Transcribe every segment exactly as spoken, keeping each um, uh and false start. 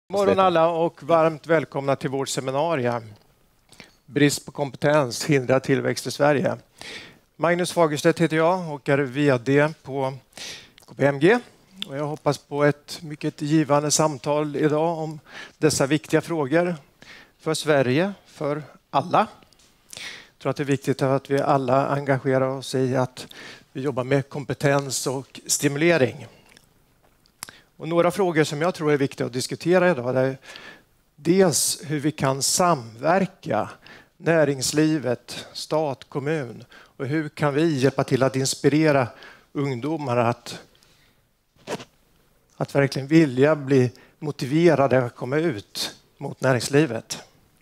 Morgon alla och varmt välkomna till vårt seminarium. Brist på kompetens hindrar tillväxt i Sverige. Magnus Fagerstedt heter jag och är vd på K P M G. Och jag hoppas på ett mycket givande samtal idag om dessa viktiga frågor för Sverige, för alla. Jag tror att det är viktigt att vi alla engagerar oss i att vi jobbar med kompetens och stimulering. Och några frågor som jag tror är viktiga att diskutera idag är dels hur vi kan samverka näringslivet, stat, kommun och hur kan vi hjälpa till att inspirera ungdomar att, att verkligen vilja bli motiverade att komma ut mot näringslivet.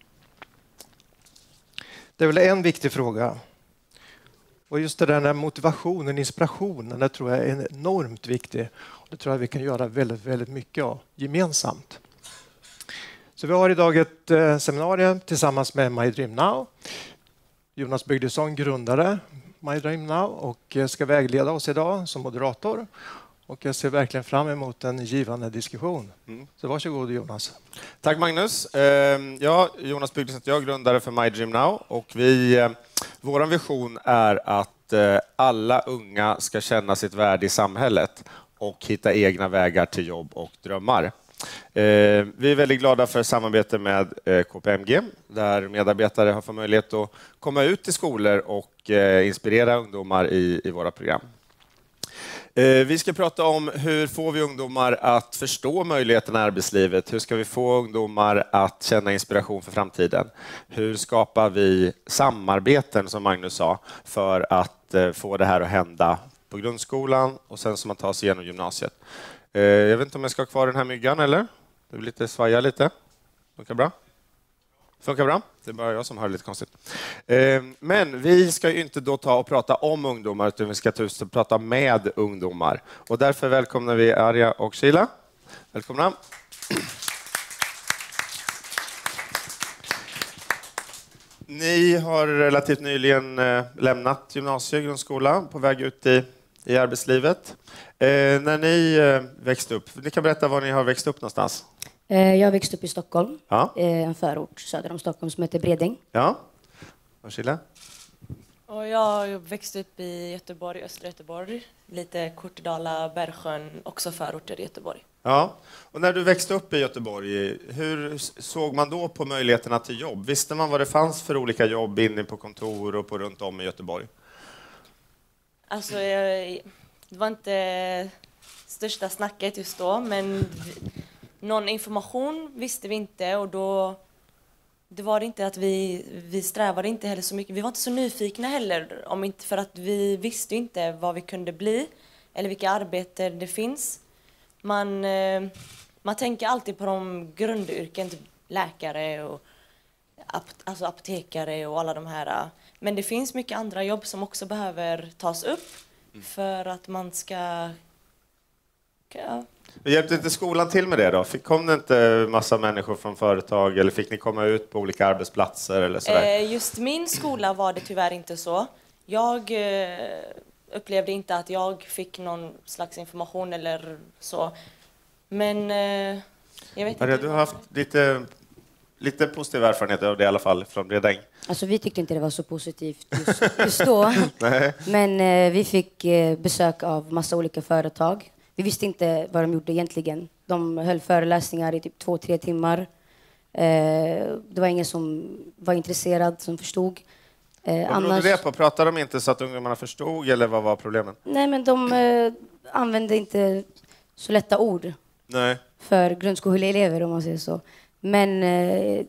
Det är väl en viktig fråga. Och just det där med motivationen, inspirationen, det tror jag är enormt viktigt. Det tror jag vi kan göra väldigt, väldigt mycket av gemensamt. Så vi har idag ett eh, seminarium tillsammans med My Dream Now. Jonas Bygdesson, grundare My Dream Now och ska vägleda oss idag som moderator. Och jag ser verkligen fram emot en givande diskussion. Mm. Så varsågod Jonas. Tack Magnus. Ja, Jonas Bygdesson, jag är grundare för My Dream Now. Och vi, vår vision är att alla unga ska känna sitt värde i samhället och hitta egna vägar till jobb och drömmar. Vi är väldigt glada för samarbete med K P M G där medarbetare har fått möjlighet att komma ut till skolor och inspirera ungdomar i, i våra program. Vi ska prata om hur får vi ungdomar att förstå möjligheterna i arbetslivet? Hur ska vi få ungdomar att känna inspiration för framtiden? Hur skapar vi samarbeten, som Magnus sa, för att få det här att hända på grundskolan och sen som man tar sig igenom gymnasiet? Jag vet inte om jag ska ha kvar den här myggan eller? Det blir lite svaja lite. Funkar bra? Funkar bra? Det är bara jag som hör lite konstigt. Men vi ska ju inte då ta och prata om ungdomar utan vi ska ta och prata med ungdomar. Och därför välkomnar vi Arja och Sheila. Välkomna. Ni har relativt nyligen lämnat gymnasie- och grundskola på väg ut i, i arbetslivet. När ni växte upp, ni kan berätta var ni har växt upp någonstans. Jag växte upp i Stockholm, ja. En förort söder om Stockholm som heter Bredäng. Ja, och Sheila? Och jag växte upp i Göteborg, östra Göteborg, lite Kortedala, Bergsjön, också förorter i Göteborg. Ja, och när du växte upp i Göteborg, hur såg man då på möjligheterna till jobb? Visste man vad det fanns för olika jobb inne på kontor och på runt om i Göteborg? Alltså, det var inte största snacket just då, men någon information visste vi inte och då det var det inte att vi, vi strävade inte heller så mycket. Vi var inte så nyfikna heller, om inte för att vi visste inte vad vi kunde bli eller vilka arbeten det finns. Man, man tänker alltid på de grundyrken, typ läkare och alltså apotekare och alla de här. Men det finns mycket andra jobb som också behöver tas upp för att man ska... Ja. Hjälpte inte skolan till med det då? Kom det inte massa människor från företag eller fick ni komma ut på olika arbetsplatser eller sådär? Just min skola var det tyvärr inte så. Jag upplevde inte att jag fick någon slags information eller så. Men jag vet inte. Maria, du har haft lite, lite positiv erfarenhet av det i alla fall från Bredäng. Alltså vi tyckte inte det var så positivt just, just då. Men eh, vi fick eh, besök av massa olika företag. Vi visste inte vad de gjorde egentligen. De höll föreläsningar i typ två, tre timmar. Eh, det var ingen som var intresserad, som förstod. Eh, vad annars... berodde det på? Pratade de inte så att ungdomarna förstod eller vad var problemen? Nej, men de eh, använde inte så lätta ord. Nej. För grundskoleelever om man säger så. Men eh,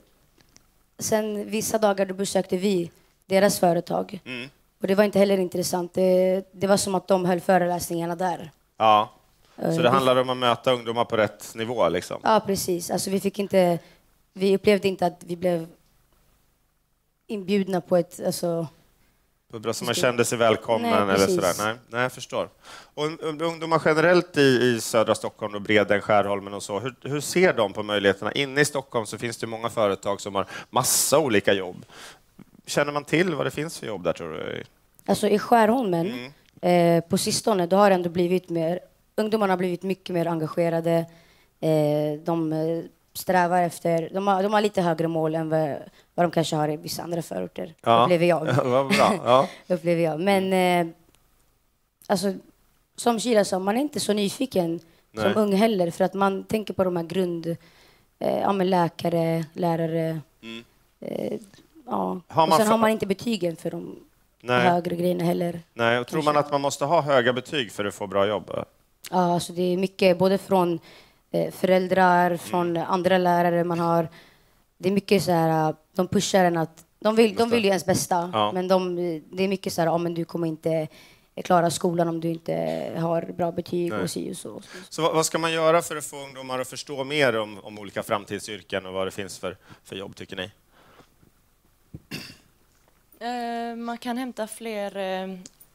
sen vissa dagar då besökte vi deras företag. Mm. Och det var inte heller intressant. Det, det var som att de höll föreläsningarna där. Ja. Så det handlar om att möta ungdomar på rätt nivå liksom? Ja, precis. Alltså vi fick inte, vi upplevde inte att vi blev inbjudna på ett, alltså... Bra, så man kände sig välkommen. Nej, eller sådär. Nej, nej, jag förstår. Och ungdomar generellt i, i södra Stockholm och Bredäng, Skärholmen och så, hur, hur ser de på möjligheterna? Inne i Stockholm så finns det många företag som har massa olika jobb. Känner man till vad det finns för jobb där, tror du? Alltså i Skärholmen, mm. eh, på sistone, då har det ändå blivit mer, ungdomarna har blivit mycket mer engagerade. Eh, de eh, strävar efter, de har, de har lite högre mål än vad, vad de kanske har i vissa andra förorter, ja. upplever jag. Vad bra. Ja. upplever jag. Men eh, alltså, som Kira sa, man är inte så nyfiken Nej. som ung heller, för att man tänker på de här grund, eh, ja, men läkare, lärare, Mm. eh, ja. Har Och man sen för- har man inte betygen för de Nej. högre grejerna heller. Nej, och tror man att man måste ha höga betyg för att få bra jobb? Ja, alltså det är mycket både från eh, föräldrar, från andra lärare man har. Det är mycket så här, de pushar en att de vill, de vill ju ens bästa, Ja. men de, det är mycket så här, ja, men du kommer inte klara skolan om du inte har bra betyg. Nej. Och så, och så. Så vad vad ska man göra för att få ungdomar att förstå mer om, om olika framtidsyrken och vad det finns för, för jobb, tycker ni? Eh, man kan hämta fler eh,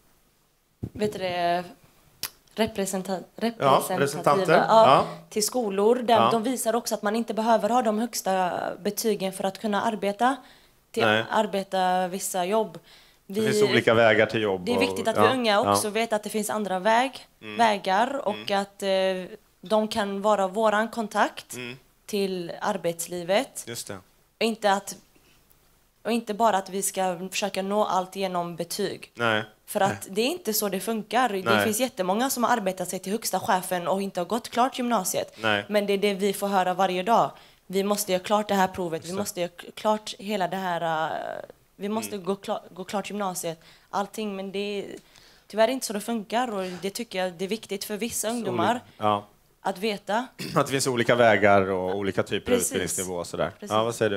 vet du det, representa- representativa representanter. ja, Ja. till skolor. Där Ja. de visar också att man inte behöver ha de högsta betygen för att kunna arbeta, till Nej. arbeta vissa jobb. Det finns olika vägar till jobb. Det är och- viktigt att ja, vi unga också ja. vet att det finns andra väg, Mm. vägar och att eh, de kan vara våran kontakt Mm. till arbetslivet. Just det. Och inte, att, och inte bara att vi ska försöka nå allt genom betyg. Nej. För att det är inte så det funkar. Det Nej. finns jättemånga som har arbetat sig till högsta chefen och inte har gått klart gymnasiet. Nej. Men det är det vi får höra varje dag. Vi måste göra klart det här provet, vi det. måste göra klart hela det här... uh, Vi måste Mm. gå, klar, gå klart gymnasiet, allting. Men det är tyvärr inte så det funkar och det tycker jag det är viktigt för vissa ungdomar Ja. att veta. Att det finns olika vägar och olika typer Precis. av utbildningsnivå och sådär. Precis. Ja, vad säger du?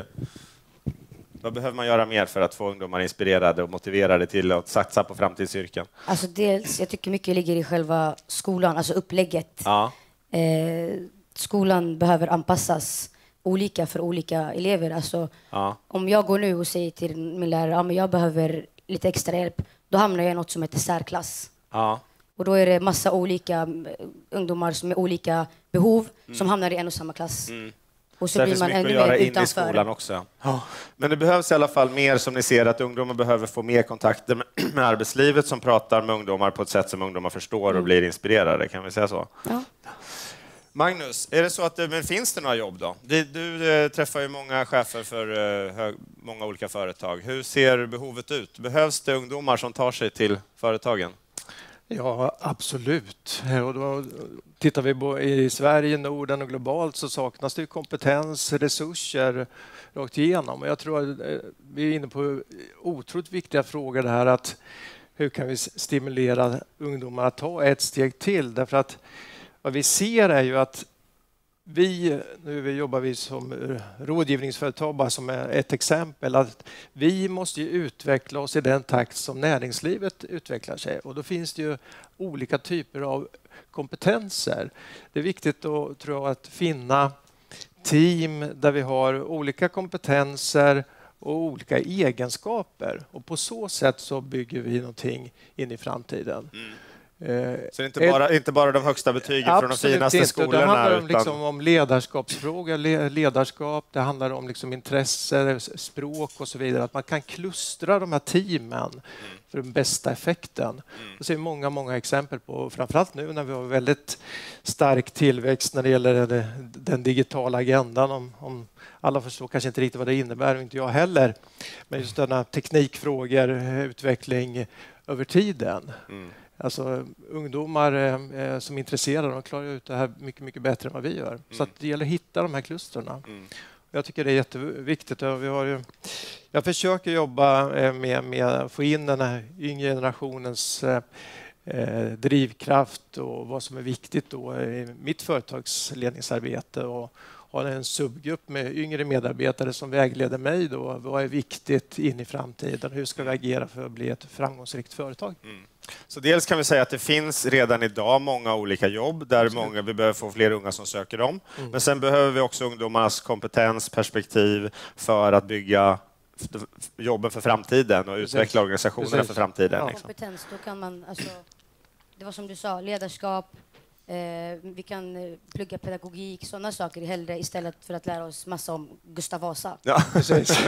Vad behöver man göra mer för att få ungdomar inspirerade och motiverade till att satsa på framtidsyrken? Alltså dels, jag tycker mycket ligger i själva skolan, alltså upplägget. Ja. Eh, skolan behöver anpassas olika för olika elever. Alltså, Ja. om jag går nu och säger till min lärare att ja, jag behöver lite extra hjälp, då hamnar jag i något som heter särklass. Ja. Och då är det massa olika eh, ungdomar som med olika behov som hamnar i en och samma klass. Mm. Och så Så det blir finns man mycket att ännu göra mer in i utanför. skolan också. Ja. Men det behövs i alla fall mer, som ni ser, att ungdomar behöver få mer kontakter med, med arbetslivet som pratar med ungdomar på ett sätt som ungdomar förstår och blir inspirerade. Kan vi säga så? Ja. Magnus, är det så att det, men finns det några jobb då? Du, du eh, träffar ju många chefer för eh, hög, många olika företag. Hur ser behovet ut? Behövs det ungdomar som tar sig till företagen? Ja, absolut. Och då tittar vi på i Sverige, Norden och globalt så saknas det ju kompetens, resurser rakt igenom. Och jag tror att vi är inne på otroligt viktiga frågor det här att hur kan vi stimulera ungdomar att ta ett steg till? Därför att vad vi ser är ju att vi, nu jobbar vi som rådgivningsföretag bara som ett exempel, att vi måste ju utveckla oss i den takt som näringslivet utvecklar sig. Och då finns det ju olika typer av kompetenser. Det är viktigt då, tror jag, att finna team där vi har olika kompetenser och olika egenskaper. Och på så sätt så bygger vi någonting in i framtiden. Mm. Eh, Så det är inte bara, inte bara de högsta betygen från de finaste inte. skolorna? Det handlar om, utan... liksom, om ledarskapsfrågor, le- ledarskap, det handlar om liksom, intresse, språk och så vidare. Att man kan klustra de här teamen mm. för den bästa effekten. Mm. Det ser vi många, många exempel på, framförallt nu när vi har väldigt stark tillväxt när det gäller det, den digitala agendan. Om, om alla förstår kanske inte riktigt vad det innebär, och inte jag heller. Men just denna teknikfrågor, utveckling över tiden. Mm. Alltså ungdomar eh, som är intresserade, de klarar ut det här mycket, mycket bättre än vad vi gör. Mm. Så att det gäller att hitta de här klusterna. Mm. Jag tycker det är jätteviktigt. Vi har ju, jag försöker jobba med, med att få in den här yngre generationens eh, drivkraft och vad som är viktigt då i mitt företagsledningsarbete. Och har en subgrupp med yngre medarbetare som vägleder mig då. Vad är viktigt in i framtiden? Hur ska vi agera för att bli ett framgångsrikt företag? Mm. Så dels kan vi säga att det finns redan idag många olika jobb där många, vi behöver få fler unga som söker dem. Mm. Men sen behöver vi också ungdomarnas kompetens, perspektiv för att bygga jobben för framtiden och Precis. utveckla organisationerna Precis. för framtiden. Ja. Liksom. Kompetens, då kan man, alltså, det var som du sa, ledarskap, eh, vi kan plugga pedagogik, sådana saker hellre istället för att lära oss massa om Gustav Vasa. Ja, precis.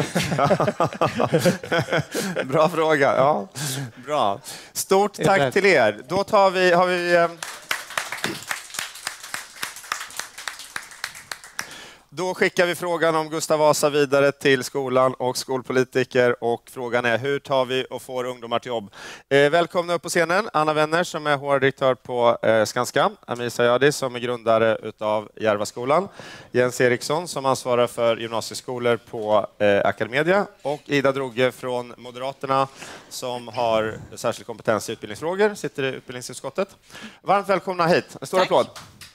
Bra fråga. Ja. Bra. Stort tack till er. Då tar vi, har vi... Då skickar vi frågan om Gustav Vasa vidare till skolan och skolpolitiker. Och frågan är hur tar vi och får ungdomar till jobb? Eh, välkomna upp på scenen. Anna Wenner som är H R-direktör på eh, Skanska. Amir Sayadi som är grundare utav Järvaskolan. Jens Eriksson som ansvarar för gymnasieskolor på eh, Academedia. Och Ida Droge från Moderaterna som har särskild kompetens i utbildningsfrågor. Sitter i utbildningsutskottet. Varmt välkomna hit. En stor Tack. applåd.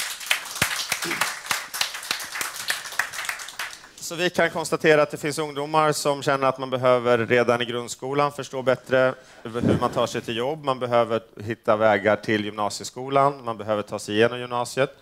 Så vi kan konstatera att det finns ungdomar som känner att man behöver redan i grundskolan förstå bättre hur man tar sig till jobb. Man behöver hitta vägar till gymnasieskolan. Man behöver ta sig igenom gymnasiet.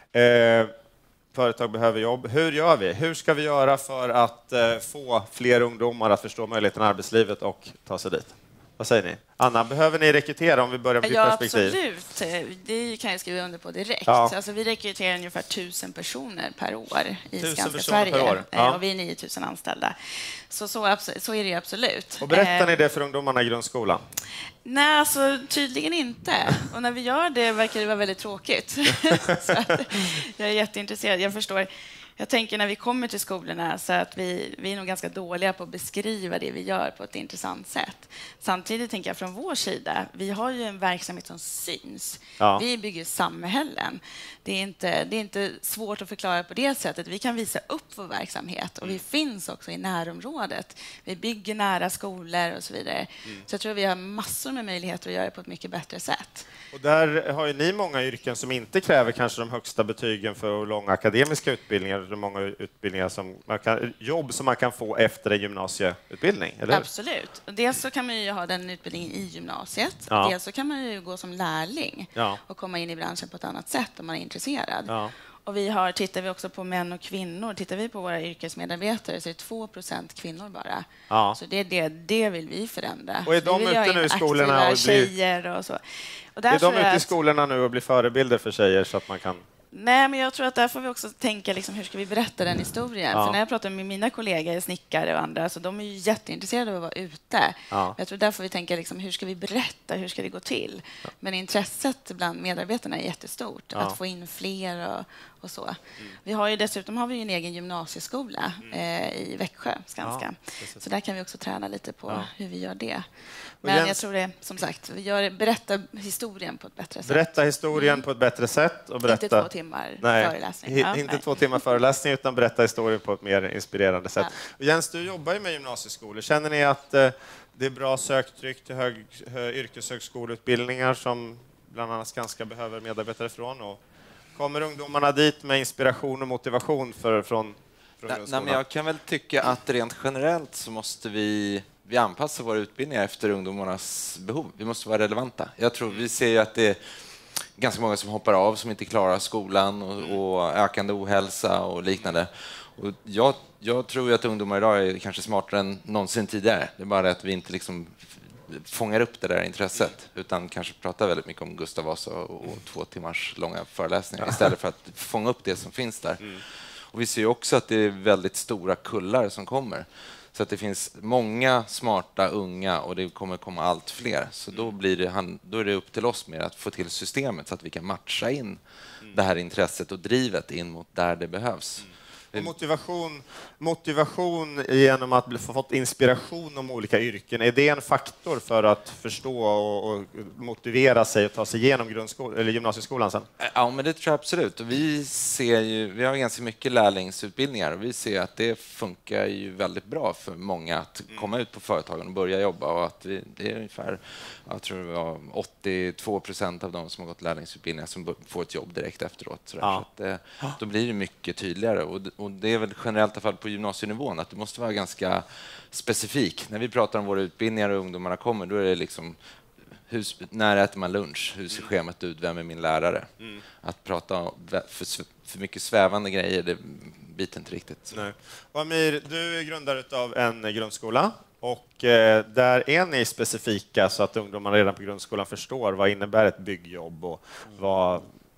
Eh, företag behöver jobb. Hur gör vi? Hur ska vi göra för att eh, få fler ungdomar att förstå möjligheten i arbetslivet och ta sig dit? Vad säger ni? Anna, behöver ni rekrytera om vi börjar med ditt ja, perspektiv? absolut. Det kan jag skriva under på direkt. Ja. Alltså, vi rekryterar ungefär tusen personer per år i Tusen Skanska personer Sverige. per år. Ja. Och vi är nio tusen anställda. Så, så, så är det ju absolut. Och berättar Eh, ni det för ungdomarna i grundskolan? Nej, alltså tydligen inte. Och när vi gör det verkar det vara väldigt tråkigt. Så att jag är jätteintresserad. Jag förstår. Jag tänker när vi kommer till skolorna så att vi, vi är nog ganska dåliga på att beskriva det vi gör på ett intressant sätt. Samtidigt tänker jag från vår sida, vi har ju en verksamhet som syns. Ja. Vi bygger samhällen. Det är, inte, det är inte svårt att förklara på det sättet. Vi kan visa upp vår verksamhet och vi finns också i närområdet. Vi bygger nära skolor och så vidare. Mm. Så jag tror vi har massor med möjligheter att göra det på ett mycket bättre sätt. Och där har ju ni många yrken som inte kräver kanske de högsta betygen för långa akademiska utbildningar. Det är många utbildningar som man kan, jobb som man kan få efter en gymnasieutbildning, eller hur? Absolut. Dels så kan man ju ha den utbildningen i gymnasiet. Ja. Dels så kan man ju gå som lärling Ja. och komma in i branschen på ett annat sätt om man är intresserad. Ja. Och vi har, tittar vi också på män och kvinnor, tittar vi på våra yrkesmedarbetare så är det två procent kvinnor bara. Ja. Så det, är det, det vill vi förändra. Och är de vi vill ute ha in nu i skolorna aktiva och blir- tjejer och så. Och där Är de tror jag ute i att- skolorna nu och blir förebilder för tjejer så att man kan... Nej, men jag tror att där får vi också tänka liksom, hur ska vi berätta den historien. Ja. För när jag pratar med mina kollegor, snickare och andra, så de är ju jätteintresserade av att vara ute. Ja. Jag tror där får vi tänka liksom, hur ska vi berätta, hur ska det gå till? Ja. Men intresset bland medarbetarna är jättestort, Ja. att få in fler och, och så. Mm. Vi har ju dessutom har vi ju en egen gymnasieskola mm. eh, i Växjö, Skanska. Ja, så där kan vi också träna lite på ja. hur vi gör det. Men Jens, jag tror det, som sagt, vi gör, berätta historien på ett bättre sätt. Berätta historien mm. på ett bättre sätt. Och berätta... Inte två timmar nej, föreläsning. Ja, inte nej. två timmar föreläsning, utan berätta historien på ett mer inspirerande sätt. Ja. Och Jens, du jobbar ju med gymnasieskolor. Känner ni att eh, det är bra söktryck till hög, hög, yrkeshögskoleutbildningar som bland annat Skanska behöver medarbetare från? Och kommer ungdomarna dit med inspiration och motivation för, från, från nej, nej, men jag kan väl tycka att rent generellt så måste vi Vi anpassar våra utbildningar efter ungdomarnas behov. Vi måste vara relevanta. Jag tror vi ser ju att det är ganska många som hoppar av, som inte klarar skolan och, och ökande ohälsa och liknande. Och jag, jag tror ju att ungdomar idag är kanske smartare än någonsin tidigare. Det är bara att vi inte liksom fångar upp det där intresset utan kanske pratar väldigt mycket om Gustav Vasa och, och två timmars långa föreläsningar istället för att fånga upp det som finns där. Mm. Och vi ser ju också att det är väldigt stora kullar som kommer. Så att det finns många smarta unga och det kommer komma allt fler. Så då, blir det, då är det upp till oss mer att få till systemet så att vi kan matcha in mm. det här intresset och drivet in mot där det behövs. Mm. Och motivation, motivation genom att få fått inspiration om olika yrken, är det en faktor för att förstå och, och motivera sig och ta sig igenom grundskol- eller gymnasieskolan sen? Ja, men det tror jag absolut. Och vi, ser ju, vi har ganska mycket lärlingsutbildningar och vi ser att det funkar ju väldigt bra för många att komma ut på företagen och börja jobba. Och att vi, det är ungefär, jag tror det var åttiotvå procent av de som har gått lärlingsutbildningar som får ett jobb direkt efteråt. Så, ja. så att, då blir det mycket tydligare. Och, och det är väl generellt i alla fall på gymnasienivån att det måste vara ganska specifik. När vi pratar om våra utbildningar och ungdomarna kommer, då är det liksom hur, när äter man lunch? Hur ser schemat ut? Vem är min lärare? Mm. Att prata för, för mycket svävande grejer, det biter inte riktigt. Nej. Och Amir, du är grundare av en grundskola och eh, där är ni specifika så att ungdomarna redan på grundskolan förstår vad innebär ett byggjobb och vad...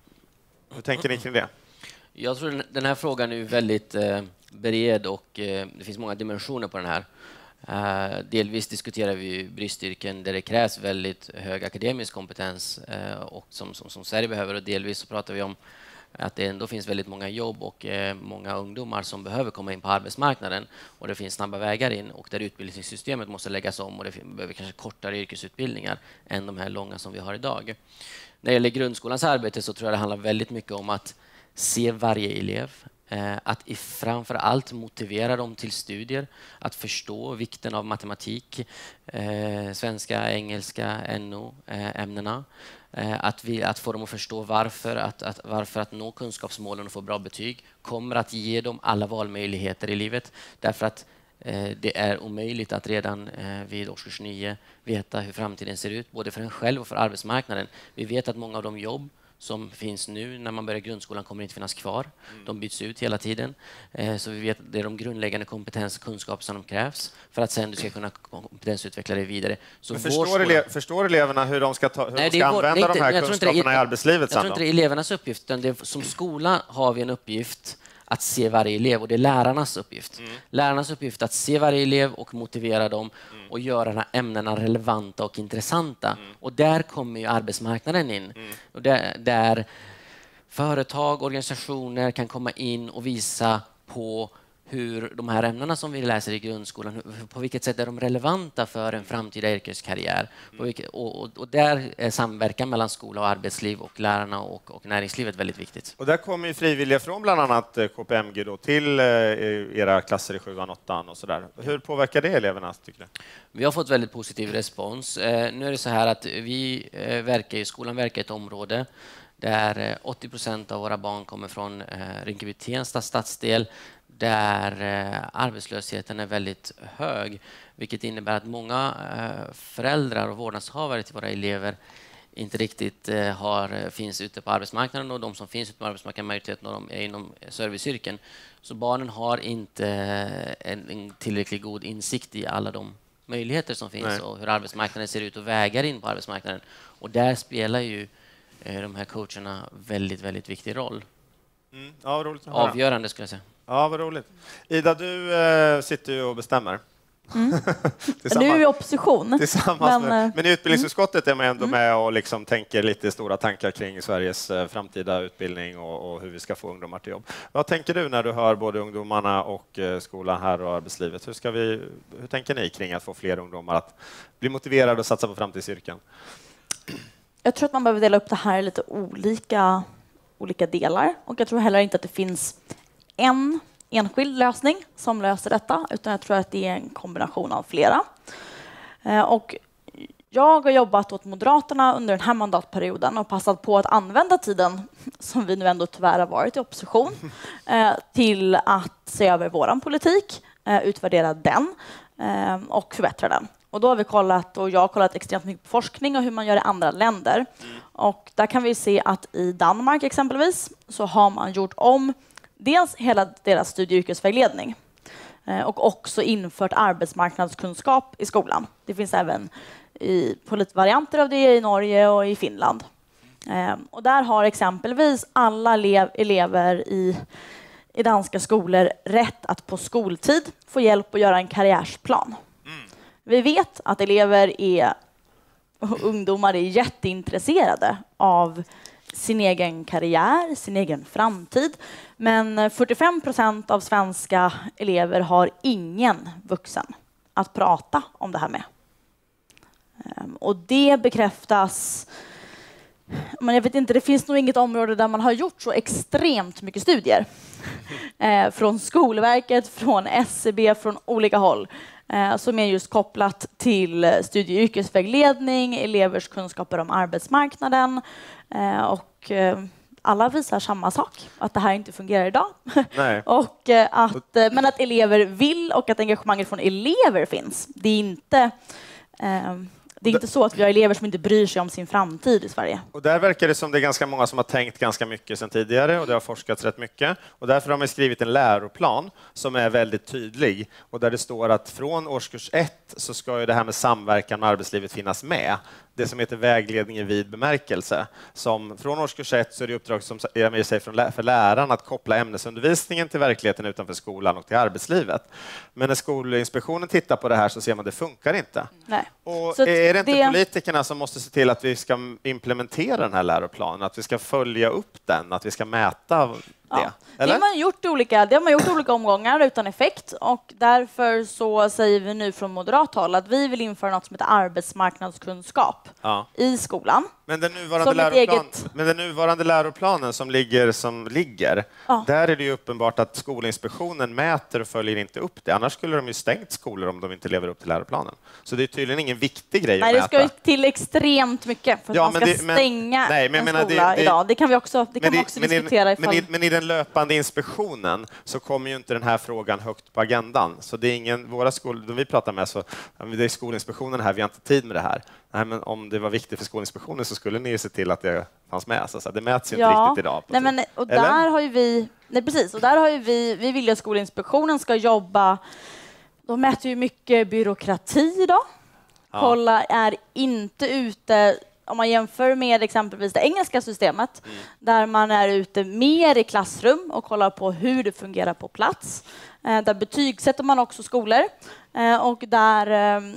Hur tänker ni kring det? Jag tror den här frågan är väldigt eh, bred och eh, det finns många dimensioner på den här. Uh, delvis diskuterar vi bristyrken där det krävs väldigt hög akademisk kompetens uh, och som, som, som Sverige behöver och delvis så pratar vi om att det ändå finns väldigt många jobb och eh, många ungdomar som behöver komma in på arbetsmarknaden och det finns snabba vägar in och där utbildningssystemet måste läggas om och det behöver kanske kortare yrkesutbildningar än de här långa som vi har idag. När det gäller grundskolans arbete så tror jag det handlar väldigt mycket om att se varje elev, eh, att i framför allt motivera dem till studier, att förstå vikten av matematik, eh, svenska, engelska, N O-ämnena. Eh, att, vi, att få dem att förstå varför att, att, varför att nå kunskapsmålen och få bra betyg kommer att ge dem alla valmöjligheter i livet. Därför att eh, det är omöjligt att redan eh, vid årskurs nio veta hur framtiden ser ut, både för en själv och för arbetsmarknaden. Vi vet att många av de jobb som finns nu när man börjar grundskolan kommer inte finnas kvar. Mm. De byts ut hela tiden. Eh, så vi vet att det är de grundläggande kompetens och kunskap som krävs för att sen du ska kunna kompetensutveckla dig vidare. Så Men förstår, skola... ele- förstår eleverna hur de ska, ta, hur Nej, de ska vår, använda inte, de här kunskaperna är, i arbetslivet? Jag tror inte det är elevernas uppgift, utan det är, som skola har vi en uppgift att se varje elev och det är lärarnas uppgift. Mm. Lärarnas uppgift att se varje elev och motivera dem mm. och göra de här ämnena relevanta och intressanta. Mm. Och där kommer ju arbetsmarknaden in. Mm. Och där, där företag, organisationer kan komma in och visa på hur de här ämnena som vi läser i grundskolan, på vilket sätt är de relevanta för en framtida yrkeskarriär. På vilket, och, och, och där är samverkan mellan skola och arbetsliv och lärarna och, och näringslivet väldigt viktigt. Och där kommer ju frivilliga från bland annat K P M G då till eh, era klasser i sjuan, åttan och sådär. Hur påverkar det eleverna, tycker du? Vi har fått väldigt positiv respons. Eh, nu är det så här att vi eh, verkar i skolan verkar i ett område där åttio procent av våra barn kommer från eh, Rinkeby-Tensta stadsdel, där eh, arbetslösheten är väldigt hög, vilket innebär att många eh, föräldrar och vårdnadshavare till våra elever inte riktigt eh, har, finns ute på arbetsmarknaden, och de som finns ute på arbetsmarknaden, majoriteten av dem är inom serviceyrken. Så barnen har inte en, en tillräckligt god insikt i alla de möjligheter som finns. Nej. Och hur arbetsmarknaden ser ut och vägar in på arbetsmarknaden. Och där spelar ju eh, de här coacherna väldigt, väldigt viktig roll. Mm. Ja, vad roligt. Avgörande skulle jag säga. Ja, vad roligt. Ida, du äh, sitter ju och bestämmer. Mm. Nu är vi i opposition. Men, med, men i utbildningsutskottet är man ändå mm. med och liksom tänker lite stora tankar kring Sveriges äh, framtida utbildning och, och hur vi ska få ungdomar till jobb. Vad tänker du när du hör både ungdomarna och äh, skolan här och arbetslivet? Hur, ska vi, hur tänker ni kring att få fler ungdomar att bli motiverade och satsa på framtidsyrken? Jag tror att man behöver dela upp det här i lite olika, olika delar, och jag tror heller inte att det finns en enskild lösning som löser detta, utan jag tror att det är en kombination av flera. Och jag har jobbat åt Moderaterna under den här mandatperioden och passat på att använda tiden, som vi nu ändå tyvärr har varit i opposition, till att se över våran politik, utvärdera den och förbättra den. Och då har vi kollat, och jag har kollat extremt mycket på forskning och hur man gör i andra länder. Mm. Och där kan vi se att i Danmark exempelvis så har man gjort om dels hela deras studie- och yrkesvägledning eh, och också infört arbetsmarknadskunskap i skolan. Det finns även i, på lite varianter av det i Norge och i Finland. Eh, och där har exempelvis alla elev, elever i, i danska skolor rätt att på skoltid få hjälp att göra en karriärsplan. Mm. Vi vet att elever är, och ungdomar är jätteintresserade av sin egen karriär, sin egen framtid. Men fyrtiofem procent av svenska elever har ingen vuxen att prata om det här med. Och det bekräftas... Men jag vet inte, det finns nog inget område där man har gjort så extremt mycket studier. Eh, från Skolverket, från S C B, från olika håll. Eh, som är just kopplat till studie- och yrkesvägledning, elevers kunskaper om arbetsmarknaden. Eh, och eh, alla visar samma sak, att det här inte fungerar idag. Nej. och, eh, att, eh, men att elever vill och att engagemanget från elever finns. Det är inte... Eh, Det är inte så att vi har elever som inte bryr sig om sin framtid i Sverige. Och där verkar det som det är ganska många som har tänkt ganska mycket sedan tidigare, och det har forskats rätt mycket. Och därför har man skrivit en läroplan som är väldigt tydlig, och där det står att från årskurs ett så ska ju det här med samverkan med arbetslivet finnas med. det som heter vägledning i vid bemärkelse. Som från årskurs ett så är det uppdrag som är med sig för läraren att koppla ämnesundervisningen till verkligheten utanför skolan och till arbetslivet. Men när Skolinspektionen tittar på det här så ser man att det funkar inte. Nej. Och Så är det inte det... politikerna som måste se till att vi ska implementera den här läroplanen, att vi ska följa upp den, att vi ska mäta det? Ja. Eller? Det har man gjort olika, det har man gjort olika omgångar utan effekt, och därför så säger vi nu från moderat håll att vi vill införa något som heter arbetsmarknadskunskap ja. i skolan. Men den nuvarande, läroplan, eget... men den nuvarande läroplanen som ligger, som ligger ja. där är det ju uppenbart att Skolinspektionen mäter och följer inte upp det. Annars skulle de ju stängt skolor om de inte lever upp till läroplanen. Så det är tydligen ingen viktig grej nej, att mäta. Nej, det ska till extremt mycket för att ja, man ska det, men, stänga nej, men, en menar, skola det, det, idag. Det kan vi också, det kan det, också men diskutera. I, men, i, men i den löpande inspektionen så kommer ju inte den här frågan högt på agendan. Så det är ingen, våra skolor, de vi pratar med, så det är Skolinspektionen här, vi har inte tid med det här. Nej, men om det var viktigt för Skolinspektionen så skulle ni ju se till att det fanns med. Så det mäts ju ja. inte riktigt idag. Nej, men, och där Eller? har ju vi, nej, precis, och där har ju vi, vi vill att Skolinspektionen ska jobba, de mäter ju mycket byråkrati idag. Ja. Kolla är inte ute, om man jämför med exempelvis det engelska systemet, mm. där man är ute mer i klassrum och kollar på hur det fungerar på plats. Eh, där betygsätter man också skolor. Eh, och, där,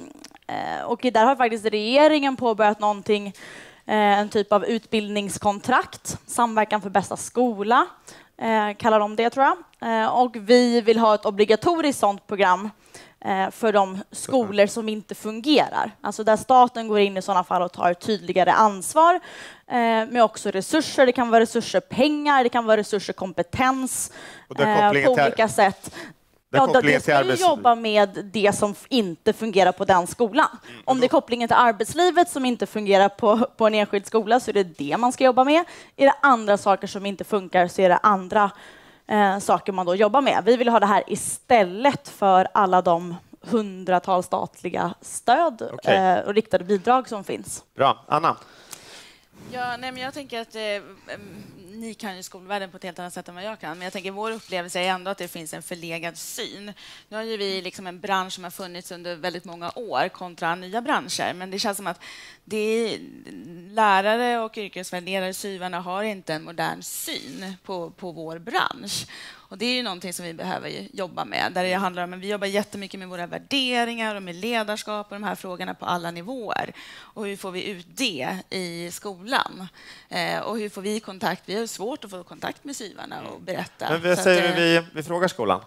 eh, och där har faktiskt regeringen påbörjat någonting, eh, en typ av utbildningskontrakt, samverkan för bästa skola, eh, kallar de det tror jag. Eh, och vi vill ha ett obligatoriskt sådant program för de skolor som inte fungerar. Alltså där staten går in i sådana fall och tar tydligare ansvar eh, med också resurser. Det kan vara resurser pengar, det kan vara resurser kompetens eh, på olika till, sätt. Ja, då det ska ju jobba med det som inte fungerar på den skolan. Mm. Om det är kopplingen till arbetslivet som inte fungerar på, på en enskild skola så är det det man ska jobba med. Är det andra saker som inte funkar så är det andra Eh, saker man då jobbar med. Vi vill ha det här istället för alla de hundratals statliga stöd okay. eh, och riktade bidrag som finns. Bra. Anna? Ja, nej, men jag tänker att eh, ni kan ju skolvärlden på ett helt annat sätt än vad jag kan. Men jag tänker vår upplevelse är ändå att det finns en förlegad syn. Nu har ju vi liksom en bransch som har funnits under väldigt många år kontra nya branscher. Men det känns som att det är, lärare och yrkesvärderare, syvarna har inte en modern syn på, på vår bransch. Och det är ju någonting som vi behöver jobba med. Där det handlar om, vi jobbar jättemycket med våra värderingar och med ledarskap och de här frågorna på alla nivåer. Och hur får vi ut det i skolan? Eh, och hur får vi kontakt? Vi har svårt att få kontakt med syvarna och berätta. Men vad säger att, vi, vi frågar skolan?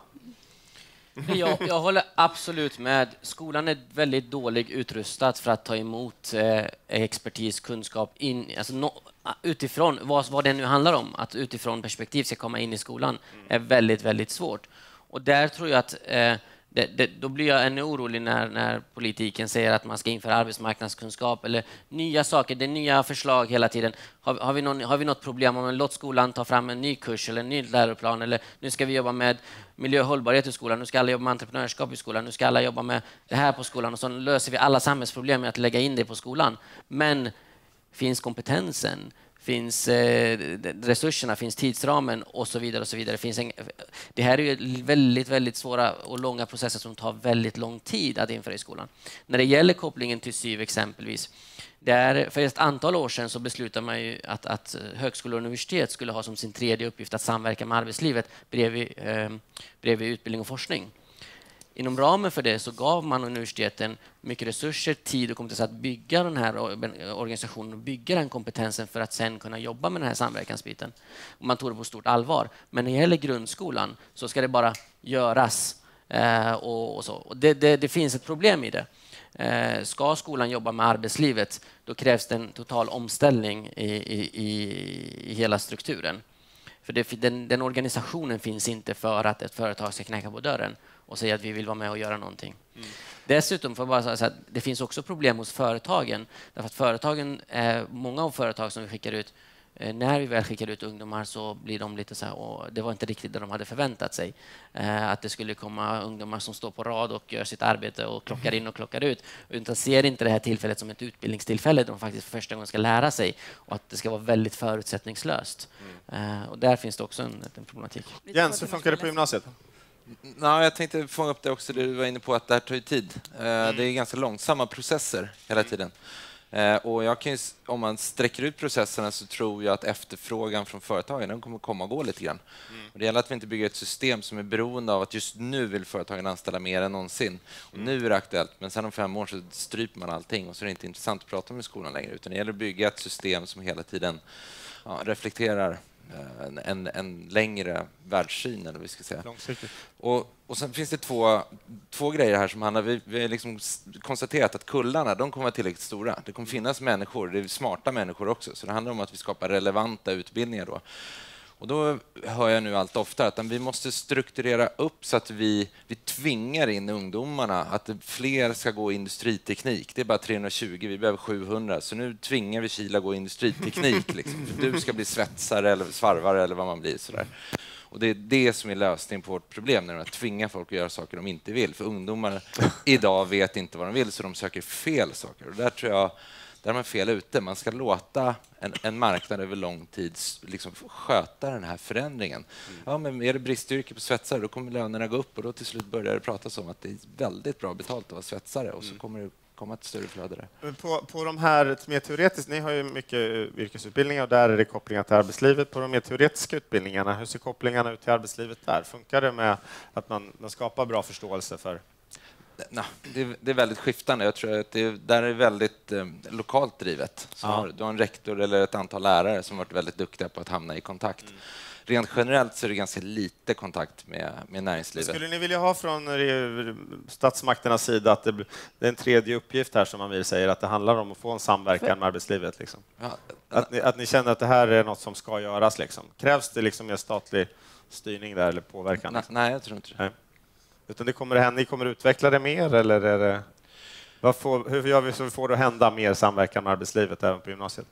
Jag, jag håller absolut med. Skolan är väldigt dålig utrustad för att ta emot eh, expertis, kunskap in, alltså no, utifrån, vad, vad det nu handlar om, att utifrån perspektiv ska komma in i skolan är väldigt, väldigt svårt. Och där tror jag att eh, det, det, då blir jag ännu orolig när, när politiken säger att man ska införa arbetsmarknadskunskap eller nya saker, det är nya förslag hela tiden. Har, har, vi, någon, har vi något problem om en låt skolan ta fram en ny kurs eller en ny läroplan eller nu ska vi jobba med miljö och hållbarhet i skolan, nu ska alla jobba med entreprenörskap i skolan, nu ska alla jobba med det här på skolan och så löser vi alla samhällsproblem med att lägga in det på skolan. Men finns kompetensen? Finns eh, resurserna, finns tidsramen och så vidare och så vidare. Finns en, det här är ju väldigt, väldigt svåra och långa processer som tar väldigt lång tid att införa i skolan. När det gäller kopplingen till S Y V exempelvis, där för ett antal år sedan så beslutade man ju att, att högskolor och universitet skulle ha som sin tredje uppgift att samverka med arbetslivet bredvid, eh, bredvid utbildning och forskning. Inom ramen för det så gav man universiteten mycket resurser, tid och kompetens att bygga den här organisationen och bygga den kompetensen för att sen kunna jobba med den här samverkansbiten. Och man tog det på stort allvar. Men när det gäller grundskolan så ska det bara göras eh, och, och så. Och det, det, det finns ett problem i det. Eh, ska skolan jobba med arbetslivet då krävs det en total omställning i, i, i, i hela strukturen. För det, den, den organisationen finns inte för att ett företag ska knäcka på dörren och säga att vi vill vara med och göra någonting. Mm. Dessutom får jag bara säga att det finns också problem hos företagen. Därför att företagen, eh, många av företag som vi skickar ut, eh, när vi väl skickar ut ungdomar så blir de lite så här, åh, det var inte riktigt det de hade förväntat sig. Eh, att det skulle komma ungdomar som står på rad och gör sitt arbete och klockar in och klockar ut. Utan ser inte det här tillfället som ett utbildningstillfälle där de faktiskt för första gången ska lära sig och att det ska vara väldigt förutsättningslöst. Mm. Eh, och där finns det också en, en problematik. Jens, hur funkar det på gymnasiet? Nej, jag tänkte fånga upp det också, det du var inne på att det här tar ju tid. Mm. Det är ganska långsamma processer hela tiden. Eh, och jag kan ju, om man sträcker ut processerna så tror jag att efterfrågan från företagen den kommer komma och gå lite grann. Mm. Och det gäller att vi inte bygger ett system som är beroende av att just nu vill företagen anställa mer än någonsin. Och mm. nu är det aktuellt, men sen om fem år så stryper man allting och så är det inte intressant att prata med skolan längre. Utan det gäller att bygga ett system som hela tiden ja, reflekterar En, en, en längre världssyn, eller vad vi ska säga. Och, och sen finns det två, två grejer här som handlar... Vi, vi har liksom konstaterat att kullarna, de kommer vara tillräckligt stora. Det kommer finnas människor, det är smarta människor också. Så det handlar om att vi skapar relevanta utbildningar då. Och då hör jag nu allt oftare att vi måste strukturera upp så att vi, vi tvingar in ungdomarna att fler ska gå industriteknik. Det är bara trehundratjugo, vi behöver sjuhundra. Så nu tvingar vi Kila gå industriteknik. Liksom. Du ska bli svetsare eller svarvare eller vad man blir. Sådär. Och det är det som är lösningen på vårt problem, när de tvingar folk att göra saker de inte vill. För ungdomar idag vet inte vad de vill, så de söker fel saker. Och där tror jag där är man fel ute. Man ska låta en, en marknad över lång tid liksom sköta den här förändringen. Mm. Ja, men är det bristyrke på svetsare, då kommer lönerna gå upp och då till slut börjar det pratas om att det är väldigt bra betalt att vara svetsare och så mm. kommer det komma ett större flöde där. På, på de här mer teoretiskt, ni har ju mycket yrkesutbildningar och där är det kopplingar till arbetslivet. På de mer teoretiska utbildningarna, hur ser kopplingarna ut till arbetslivet där? Funkar det med att man, man skapar bra förståelse för? Nej, det, är, det är väldigt skiftande. Jag tror att det där är väldigt eh, lokalt drivet. Så ja. har, du har en rektor eller ett antal lärare som varit väldigt duktiga på att hamna i kontakt. Mm. Rent generellt så är det ganska lite kontakt med, med näringslivet. Skulle ni vilja ha från statsmakternas sida att det, det är en tredje uppgift här som man vill säga, att det handlar om att få en samverkan med arbetslivet? Liksom? Ja, att, ni, att ni känner att det här är något som ska göras? Liksom. Krävs det liksom en statlig styrning där eller påverkan? Liksom? Nej, jag tror inte det. Nej. Utan det kommer att, ni kommer att utveckla det mer, eller är det, vad får, hur gör vi så vi får det att hända mer samverkan med arbetslivet även på gymnasiet?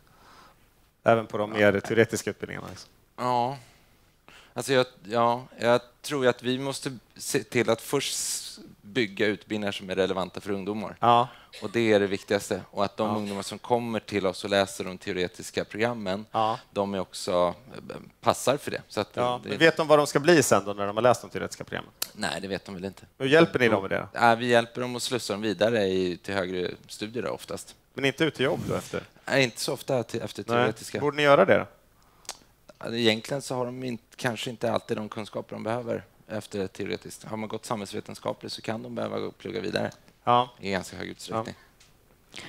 Även på de mer teoretiska utbildningarna? Liksom. Ja, alltså jag, ja, jag tror att vi måste se till att först bygga utbildningar som är relevanta för ungdomar. Ja. Och det är det viktigaste. Och att de ja. ungdomar som kommer till oss och läser de teoretiska programmen, ja. de är också passar för det. Så att ja. det, vet de vad de ska bli sen då när de har läst de teoretiska programmen? Nej, det vet de väl inte. Hur hjälper ni dem med det? Ja, vi hjälper dem att slussa dem vidare i, till högre studier då, oftast. Men inte ut till jobb då efter? Nej, inte så ofta till, efter teoretiska. Nej. Borde ni göra det då? Ja, egentligen så har de inte, kanske inte alltid de kunskaper de behöver efter teoretiskt. Har man gått samhällsvetenskapligt så kan de behöva plugga vidare ja. i ganska hög utsträckning. Ja.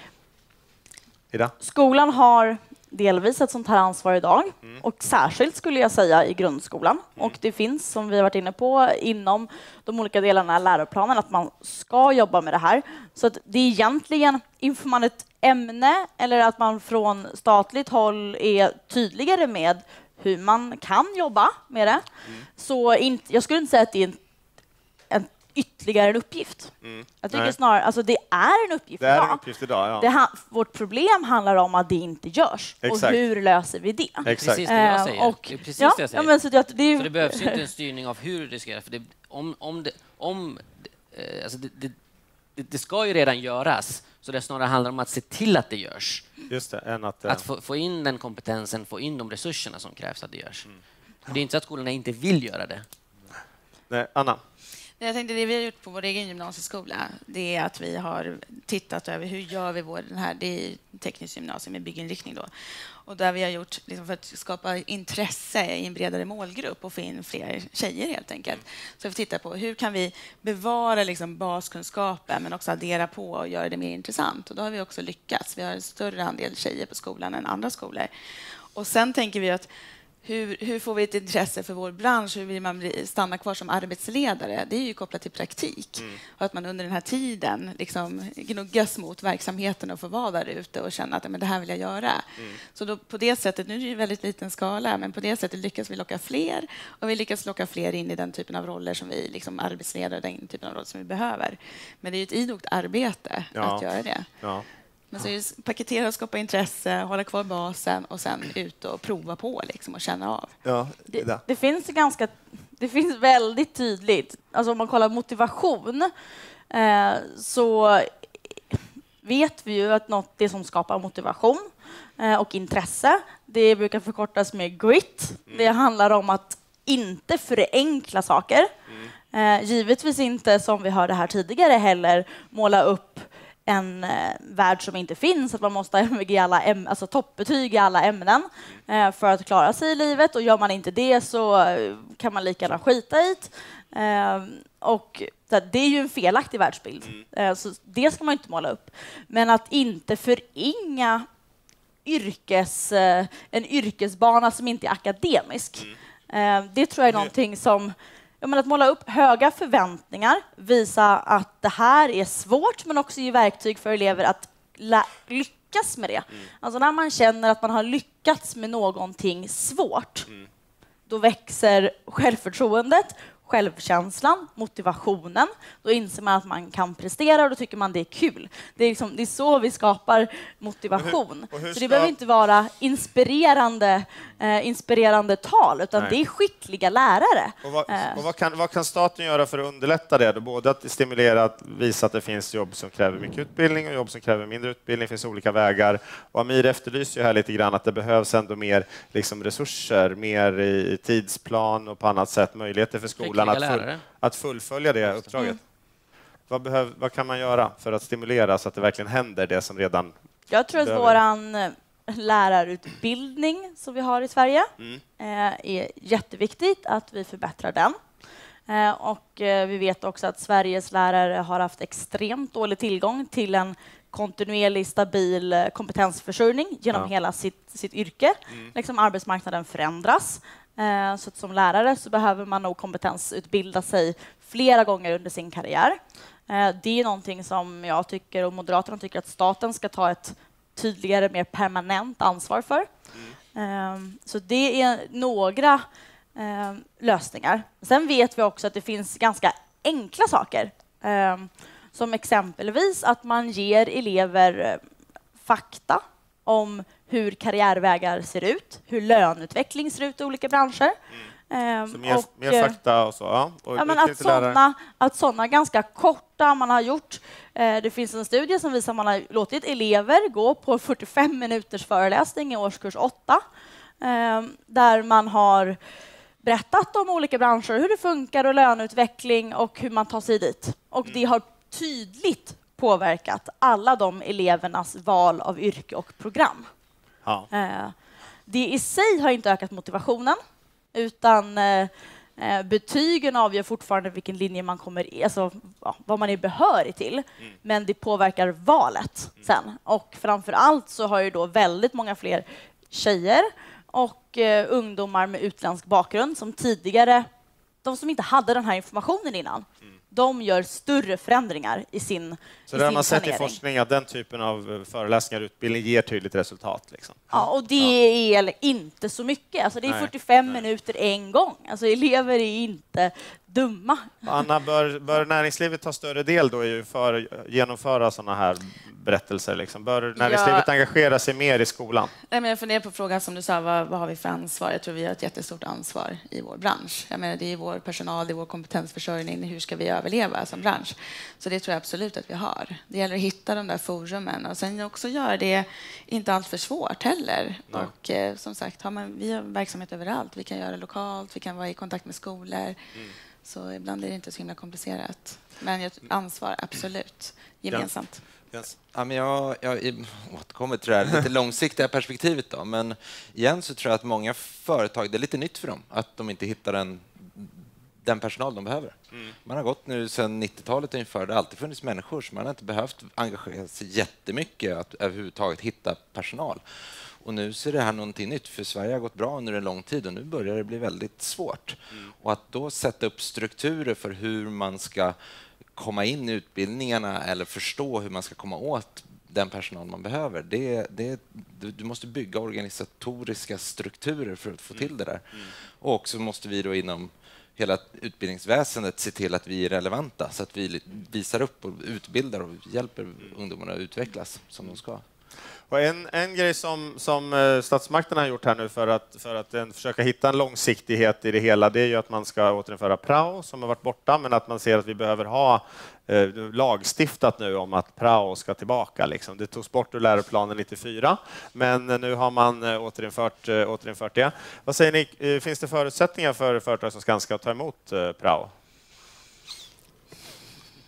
Ida? Skolan har delvis ett sånt här ansvar idag mm. och särskilt skulle jag säga i grundskolan. Mm. Och det finns, som vi har varit inne på, inom de olika delarna av läroplanen att man ska jobba med det här. Så att det är egentligen, inför man ett ämne eller att man från statligt håll är tydligare med hur man kan jobba med det. Mm. Så inte, jag skulle inte säga att det är en, en ytterligare en uppgift. Mm. Jag tycker Nej. snarare, alltså det är en uppgift det är idag. En uppgift idag ja. det ha, vårt problem handlar om att det inte görs. Exakt. Och hur löser vi det? Exakt. Precis det jag säger. Och, det är precis ja, det jag säger. Ja, men så, det, det, är, så det behövs ju inte en styrning av hur det ska göras. För det, om, om, det, om eh, alltså det, det, det, det ska ju redan göras. Så det snarare handlar om att se till att det görs. Just det, än att, att få, få in den kompetensen, få in de resurserna som krävs att det görs. Mm. Det är inte så att skolorna inte vill göra det. Nej, Anna? Jag tänkte det vi har gjort på vår egen gymnasieskola, det är att vi har tittat över hur gör vi vår, den här, det är tekniskt gymnasium med bygginriktning då. Och där vi har gjort liksom för att skapa intresse i en bredare målgrupp och få in fler tjejer helt enkelt. Så vi tittar på hur kan vi bevara liksom baskunskapen men också addera på och göra det mer intressant. Och då har vi också lyckats. Vi har en större andel tjejer på skolan än andra skolor. Och sen tänker vi att Hur, hur får vi ett intresse för vår bransch? Hur vill man bli, stanna kvar som arbetsledare? Det är ju kopplat till praktik. Mm. Och att man under den här tiden liksom gnuggas mot verksamheten och får vara där ute och känna att men det här vill jag göra. Mm. Så då, på det sättet, nu är det ju väldigt liten skala, men på det sättet lyckas vi locka fler. Och vi lyckas locka fler in i den typen av roller som vi, liksom arbetsledare, den typen av roller som vi behöver. Men det är ju ett idogt arbete ja. att göra det. Ja. Men så är det paketera och skapa intresse, hålla kvar basen och sen ut och prova på liksom och känna av. Ja, det, det, det finns ganska, det finns väldigt tydligt, alltså om man kollar motivation eh, så vet vi ju att något det som skapar motivation eh, och intresse, det brukar förkortas med grit. Mm. Det handlar om att inte förenkla saker. Mm. Eh, givetvis inte, som vi hörde här tidigare heller, måla upp en eh, värld som inte finns, att man måste ha M V G alla äm- alltså toppbetyg i alla ämnen eh, för att klara sig i livet, och gör man inte det så eh, kan man lika gärna skita i det. Eh, och det är ju en felaktig världsbild, mm. eh, så det ska man inte måla upp. Men att inte förringa yrkes, eh, en yrkesbana som inte är akademisk, mm. eh, det tror jag är någonting som Jag menar, att måla upp höga förväntningar, visa att det här är svårt, men också ge verktyg för elever att lä- lyckas med det. Mm. Alltså när man känner att man har lyckats med någonting svårt, mm. då växer självförtroendet, självkänslan, motivationen. Då inser man att man kan prestera och då tycker man det är kul. Det är, liksom, det är så vi skapar motivation. Och hur, och hur så det behöver inte vara inspirerande, eh, inspirerande tal, utan Nej. det är skickliga lärare. Och, vad, eh. och vad, kan, vad kan staten göra för att underlätta det? Då? Både att stimulera, att visa att det finns jobb som kräver mycket utbildning och jobb som kräver mindre utbildning. Det finns olika vägar. Och Amir efterlyser ju här lite grann att det behövs ändå mer liksom, resurser, mer i, i tidsplan och på annat sätt möjligheter för skolan Att, full, att fullfölja det uppdraget. Mm. Vad, behöv, vad kan man göra för att stimulera så att det verkligen händer det som redan Jag tror behöver. att våran lärarutbildning som vi har i Sverige mm. är jätteviktigt att vi förbättrar den. Och vi vet också att Sveriges lärare har haft extremt dålig tillgång till en kontinuerlig, stabil kompetensförsörjning genom ja. hela sitt, sitt yrke. Mm. Liksom arbetsmarknaden förändras. Så att som lärare så behöver man nog kompetensutbilda sig flera gånger under sin karriär. Det är någonting som jag tycker och Moderaterna tycker att staten ska ta ett tydligare, mer permanent ansvar för. Mm. Så det är några lösningar. Sen vet vi också att det finns ganska enkla saker. Som exempelvis att man ger elever fakta om hur karriärvägar ser ut, hur löneutveckling ser ut i olika branscher. Mm. Så mer, och, mer fakta och så. Ja. Och ja, men att, såna, att sådana ganska korta man har gjort. Eh, det finns en studie som visar att man har låtit elever gå på fyrtiofem minuters föreläsning i årskurs åtta. Eh, där man har berättat om olika branscher, hur det funkar och löneutveckling och hur man tar sig dit. Och mm. det har tydligt påverkat alla de elevernas val av yrke och program. Ja. Eh, det i sig har inte ökat motivationen, utan eh, betygen avgör fortfarande vilken linje man kommer i, alltså ja, vad man är behörig till. Mm. Men det påverkar valet mm. sen. Och framför allt så har ju då väldigt många fler tjejer och eh, ungdomar med utländsk bakgrund som tidigare, de som inte hade den här informationen innan, mm. de gör större förändringar i sin Så det har man sett i forskning att den typen av föreläsningar och utbildning ger tydligt resultat? Liksom. Ja, och det ja. är inte så mycket. Alltså det är nej, fyrtiofem nej. minuter en gång. Alltså elever är inte dumma. Anna, bör, bör näringslivet ta större del då i för genomföra sådana här berättelser? Liksom? Bör näringslivet ja. engagera sig mer i skolan? Nej, men jag funderar på frågan som du sa, vad, vad har vi för ansvar? Jag tror vi har ett jättestort ansvar i vår bransch. Jag menar, det är vår personal, det är vår kompetensförsörjning. Hur ska vi överleva som bransch? Så det tror jag absolut att vi har. Det gäller att hitta de där forumen och sen också göra det inte allt för svårt heller. Nej. Och eh, som sagt, har man, vi har verksamhet överallt. Vi kan göra lokalt, vi kan vara i kontakt med skolor. Mm. Så ibland är det inte så himla komplicerat. Men ett ansvar, absolut. Gemensamt. Yes. Ja, men jag, jag återkommer till det här lite långsiktiga perspektivet. Då. Men igen så tror jag att många företag, det är lite nytt för dem att de inte hittar den, den personal de behöver. Mm. Man har gått nu sedan nittiotalet ungefär. Det har alltid funnits människor som man har inte behövt engagera sig jättemycket att överhuvudtaget hitta personal. Och nu ser det här någonting nytt, för Sverige har gått bra under en lång tid och nu börjar det bli väldigt svårt. Mm. Och att då sätta upp strukturer för hur man ska komma in i utbildningarna eller förstå hur man ska komma åt den personal man behöver. Det, det, du måste bygga organisatoriska strukturer för att få till det där. Mm. Och också måste vi då inom hela utbildningsväsendet se till att vi är relevanta så att vi visar upp och utbildar och hjälper ungdomarna att utvecklas som de ska. Och en, en grej som, som statsmakterna har gjort här nu för att, för att en, försöka hitta en långsiktighet i det hela, det är ju att man ska återinföra prao som har varit borta, men att man ser att vi behöver ha eh, lagstiftat nu om att prao ska tillbaka. Liksom. Det togs bort ur läroplanen nittiofyra, men nu har man eh, återinfört, eh, återinfört det. Vad säger ni, eh, finns det förutsättningar för företag som Skanska att ta emot eh, prao?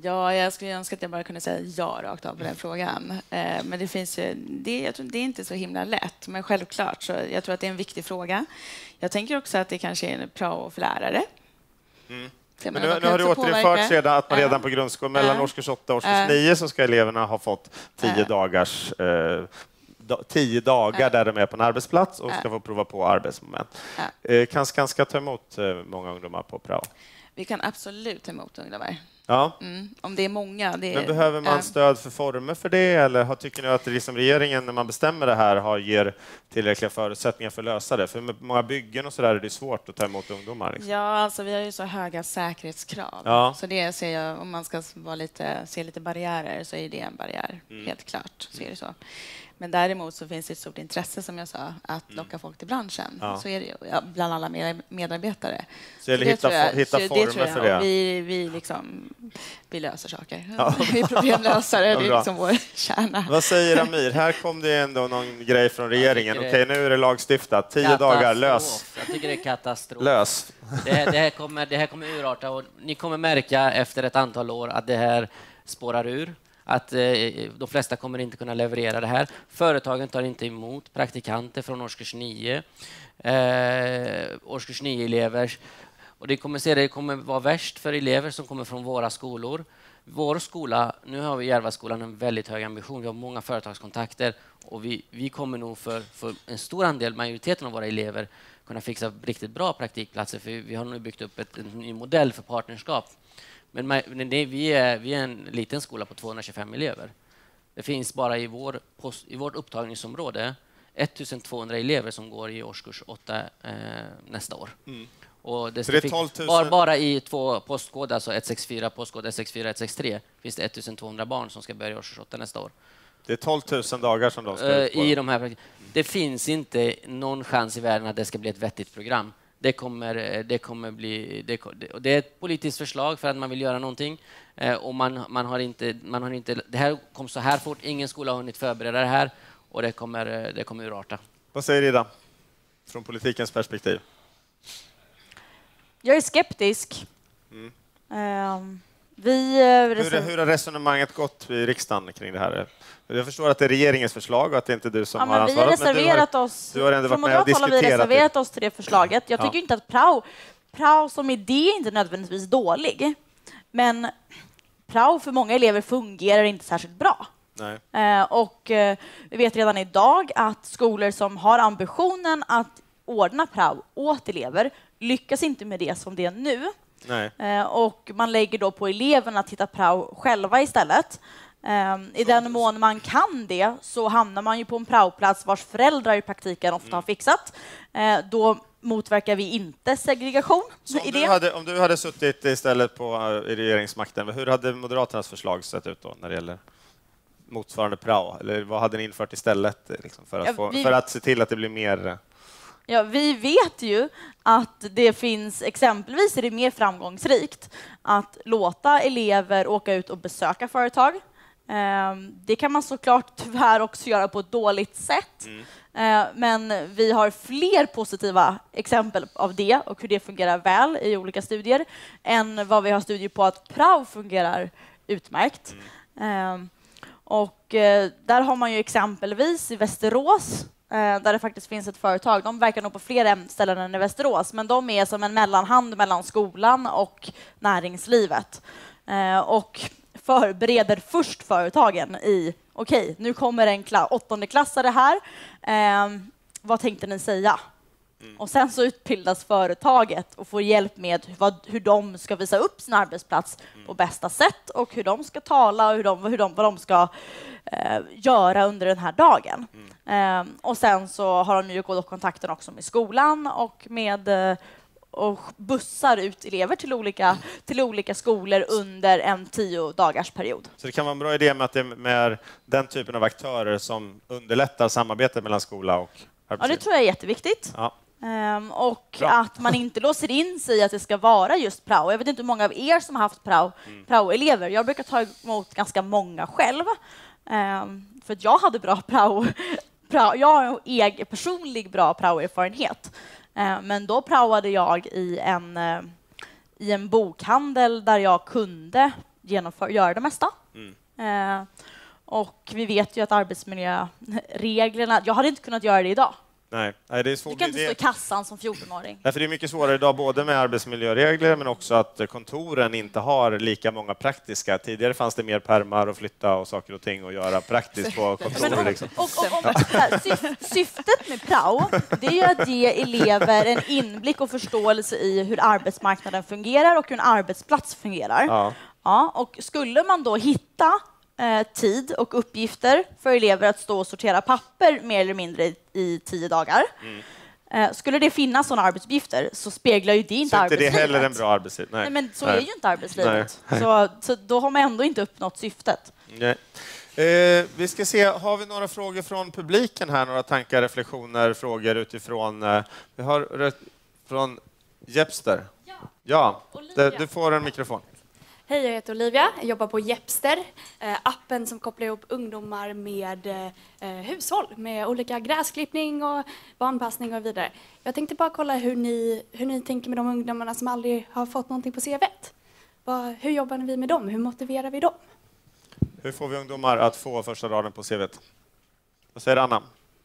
Ja, jag skulle önska att jag bara kunde säga ja rakt av på den frågan. Eh, men det finns ju, det, jag tror, det är inte så himla lätt. Men självklart, så jag tror att det är en viktig fråga. Jag tänker också att det kanske är en prao för lärare. Mm. Men nu, nu har det återinförts sedan att man redan på grundskolan mellan årskurs åtta och årskurs nio så ska eleverna ha fått tio dagars eh, tio dagar ja. där de är på en arbetsplats och ska ja. få prova på arbetsmoment. Ja. Eh, kan Skanska ta emot eh, många ungdomar på prao? Vi kan absolut ta emot ungdomar. Ja. Mm, om det är många. Det är, Men behöver man stöd för former för det? Eller tycker ni att det liksom regeringen, när man bestämmer det här, har ger tillräckliga förutsättningar för att lösa det? För med många byggen och så där är det svårt att ta emot ungdomar. Liksom. Ja, alltså vi har ju så höga säkerhetskrav. Ja. Så det ser jag, om man ska vara lite, se lite barriärer så är det en barriär. Mm. Helt klart, så är det så. Men däremot så finns det ett stort intresse, som jag sa, att locka folk till branschen. Ja. Så är det ju, ja, bland alla medarbetare. Så det hitta, jag, hitta så former det för det? Vi, vi, liksom, vi löser saker. Ja. Vi är problemlösare, det är liksom vår kärna. Vad säger Amir? Här kom det ändå någon grej från regeringen. Okej, okay, nu är det lagstiftat. Tio katastrof. dagar, lös. Jag tycker det är katastrof. Lös. Det här, det här kommer, det här kommer urarta och ni kommer märka efter ett antal år att det här spårar ur. Att eh, de flesta kommer inte kunna leverera det här. Företagen tar inte emot praktikanter från årskurs nio. Eh, årskurs nio-elever. Och det kommer, se, det kommer vara värst för elever som kommer från våra skolor. Vår skola, nu har vi i Järvaskolan en väldigt hög ambition. Vi har många företagskontakter och vi, vi kommer nog för, för en stor andel, majoriteten av våra elever, kunna fixa riktigt bra praktikplatser. För vi har nu byggt upp ett, en ny modell för partnerskap. Men det, vi, är, vi är en liten skola på tvåhundratjugofem elever. Det finns bara i, vår post, i vårt upptagningsområde ettusentvåhundra elever som går i årskurs åtta eh, nästa år. Mm. Och det, det tolv tusen... bara, bara i två postkoder, alltså ett sex fyra postkod ett sex fyra ett sex tre, finns det ettusentvåhundra barn som ska börja i årskurs åtta nästa år. Det är tolv tusen dagar som de ska ut på. I de här, det finns inte någon chans i världen att det ska bli ett vettigt program. Det kommer, det kommer bli, det, det är ett politiskt förslag för att man vill göra någonting eh, och man, man har inte, man har inte, det här kom så här fort, ingen skola har hunnit förbereda det här och det kommer, det kommer urarta. Vad säger Ida från politikens perspektiv? Jag är skeptisk. Mm. Um, vi, hur, hur har resonemanget gått i riksdagen kring det här? Jag förstår att det är regeringens förslag och att det inte är du som ja, har ansvaret. Vi har reserverat men du har, oss. Du har ändå varit med och diskuterat. Vi har reserverat oss till det förslaget. Jag tycker ja. inte att prao, prao som idé är inte nödvändigtvis dålig. Men prao för många elever fungerar inte särskilt bra. Nej. Eh, och eh, vi vet redan idag att skolor som har ambitionen att ordna prao åt elever lyckas inte med det som det är nu. Nej. Eh, och man lägger då på eleverna att hitta prao själva istället. Um, I den mån man kan det så hamnar man ju på en praoplats vars föräldrar i praktiken ofta har fixat. Uh, då motverkar vi inte segregation. Så om, i du det. hade, om du hade suttit istället på uh, i regeringsmakten, hur hade Moderaternas förslag sett ut då när det gäller motsvarande prao? Eller vad hade ni infört istället liksom, för, att ja, få, vi... för att se till att det blir mer... Ja, vi vet ju att det finns, exempelvis är det mer framgångsrikt att låta elever åka ut och besöka företag. Det kan man såklart tyvärr också göra på ett dåligt sätt. Mm. Men vi har fler positiva exempel av det och hur det fungerar väl i olika studier än vad vi har studier på att prao fungerar utmärkt. Mm. Och där har man ju exempelvis i Västerås där det faktiskt finns ett företag. De verkar nog på fler ställen än i Västerås, men de är som en mellanhand mellan skolan och näringslivet. Och förbereder först företagen i, okej, okay, nu kommer en kla- åttondeklassare här. Eh, vad tänkte ni säga? Mm. Och sen så utbildas företaget och får hjälp med vad, hur de ska visa upp sin arbetsplats mm. på bästa sätt och hur de ska tala och hur de, hur de, vad de ska eh, göra under den här dagen. Mm. Eh, och sen så har de ju gått kontakten också med skolan och med eh, och bussar ut elever till olika, till olika skolor under en tio dagars period. Så det kan vara en bra idé med att det är med den typen av aktörer som underlättar samarbetet mellan skola och arbetsliv? Ja, det tror jag är jätteviktigt. Ja. Um, och bra. Att man inte låser in sig att det ska vara just prao. Jag vet inte hur många av er som har haft prao, mm. prao-elever. Jag brukar ta emot ganska många själv. Um, för att jag hade bra prao. prao. Jag har en egen personlig bra prao-erfarenhet. Men då praoade jag i en, i en bokhandel där jag kunde genomföra, göra det mesta. Mm. Eh, och vi vet ju att arbetsmiljöreglerna, jag hade inte kunnat göra det idag. Nej, Nej det är svårt. Du kan inte stå i kassan som fjortonåring. Därför är det mycket svårare idag, både med arbetsmiljöregler men också att kontoren inte har lika många praktiska. Tidigare fanns det mer pärmar och flytta och saker och ting och göra praktiskt på kontoret. Liksom. Och, och, och, och, syf, syftet med prao, det är ju att ge elever en inblick och förståelse i hur arbetsmarknaden fungerar och hur en arbetsplats fungerar. Ja. Ja, och skulle man då hitta eh, tid och uppgifter för elever att stå och sortera papper mer eller mindre i, i tio dagar. Mm. Eh, skulle det finnas sådana arbetsuppgifter så speglar ju det inte arbetslivet. Så inte det heller en bra arbetsliv? Nej. Nej, men så Nej. är ju inte arbetslivet. Nej. Så, så då har man ändå inte uppnått syftet. Nej. Eh, vi ska se, har vi några frågor från publiken här? Några tankar, reflektioner, frågor utifrån... Eh, vi har rätt, från Jepster. Ja, ja det, du får en mikrofon. Hej, jag heter Olivia. Jag jobbar på Jepster, eh, appen som kopplar ihop ungdomar med eh, hushåll, med olika gräsklippning och barnpassning och vidare. Jag tänkte bara kolla hur ni, hur ni tänker med de ungdomarna som aldrig har fått någonting på C V:t. Vad, hur jobbar vi med dem? Hur motiverar vi dem? Hur får vi ungdomar att få första raden på C V:t? Vad säger Anna?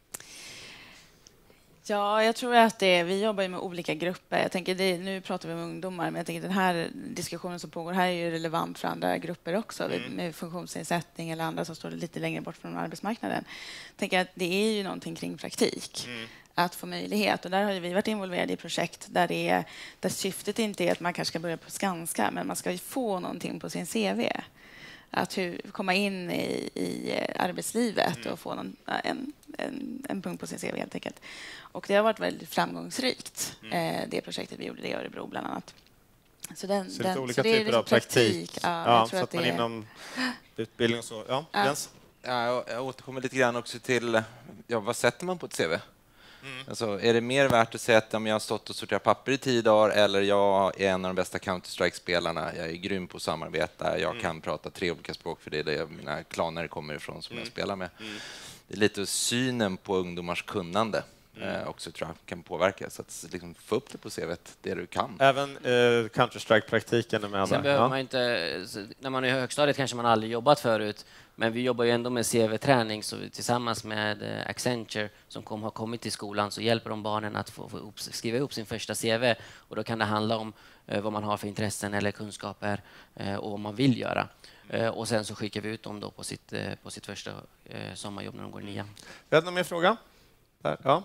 Ja, jag tror att det, vi jobbar med olika grupper. Jag tänker det, nu pratar vi om ungdomar, men jag tänker den här diskussionen som pågår här är ju relevant för andra grupper också, mm. med funktionsnedsättning eller andra som står lite längre bort från arbetsmarknaden. Jag tänker att det är ju någonting kring praktik. Mm. Att få möjlighet. Och där har vi varit involverade i projekt där, det är, där syftet inte är att man kanske ska börja på Skanska, men man ska få någonting på sin C V. Att hur, komma in i, i arbetslivet mm. och få någon, en, en, en punkt på sin C V helt enkelt. Och det har varit väldigt framgångsrikt, mm. eh, det projektet vi gjorde det i Örebro bland annat. Så, den, så den, lite olika så det typer av praktik. praktik. Ja, ja, jag tror så att, att man det inom utbildning och så. Ja, ja. Jens? Ja, jag, jag återkommer lite grann också till ja, vad sätter man på ett C V? Mm. Alltså, är det mer värt att säga att om jag har stått och sorterat papper i tio dagar eller jag är en av de bästa Counter-Strike-spelarna, jag är grym på att samarbeta, jag mm. kan prata tre olika språk för det är det mina klaner kommer ifrån som mm. jag spelar med. Mm. Det är lite synen på ungdomars kunnande mm. eh, också tror jag kan påverka. Så att liksom, få upp det på C V:t, det du kan. Även eh, Counter-Strike-praktiken är med. Sen behöver ja. man inte, när man är i högstadiet kanske man aldrig jobbat förut. Men vi jobbar ju ändå med C V-träning så tillsammans med Accenture som kom, har kommit till skolan så hjälper de barnen att få, få upp, skriva upp sin första C V och då kan det handla om eh, vad man har för intressen eller kunskaper eh, och vad man vill göra. Eh, och sen så skickar vi ut dem då på sitt, eh, på sitt första eh, sommarjobb när de går i nian. Vi har någon mer fråga? Där, ja.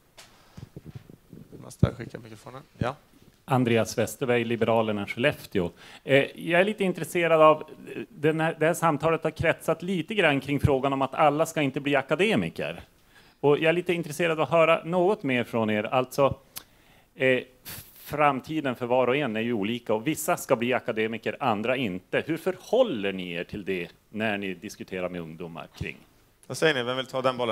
Jag måste skicka mikrofonen. Ja. Andreas Westerberg, Liberalerna, Skellefteå. Jag är lite intresserad av, den här, det här samtalet har kretsat lite grann kring frågan om att alla ska inte bli akademiker. Och jag är lite intresserad av att höra något mer från er. Alltså, eh, framtiden för var och en är ju olika och vissa ska bli akademiker, andra inte. Hur förhåller ni er till det när ni diskuterar med ungdomar kring? Vad säger ni? Vem vill ta den bollen?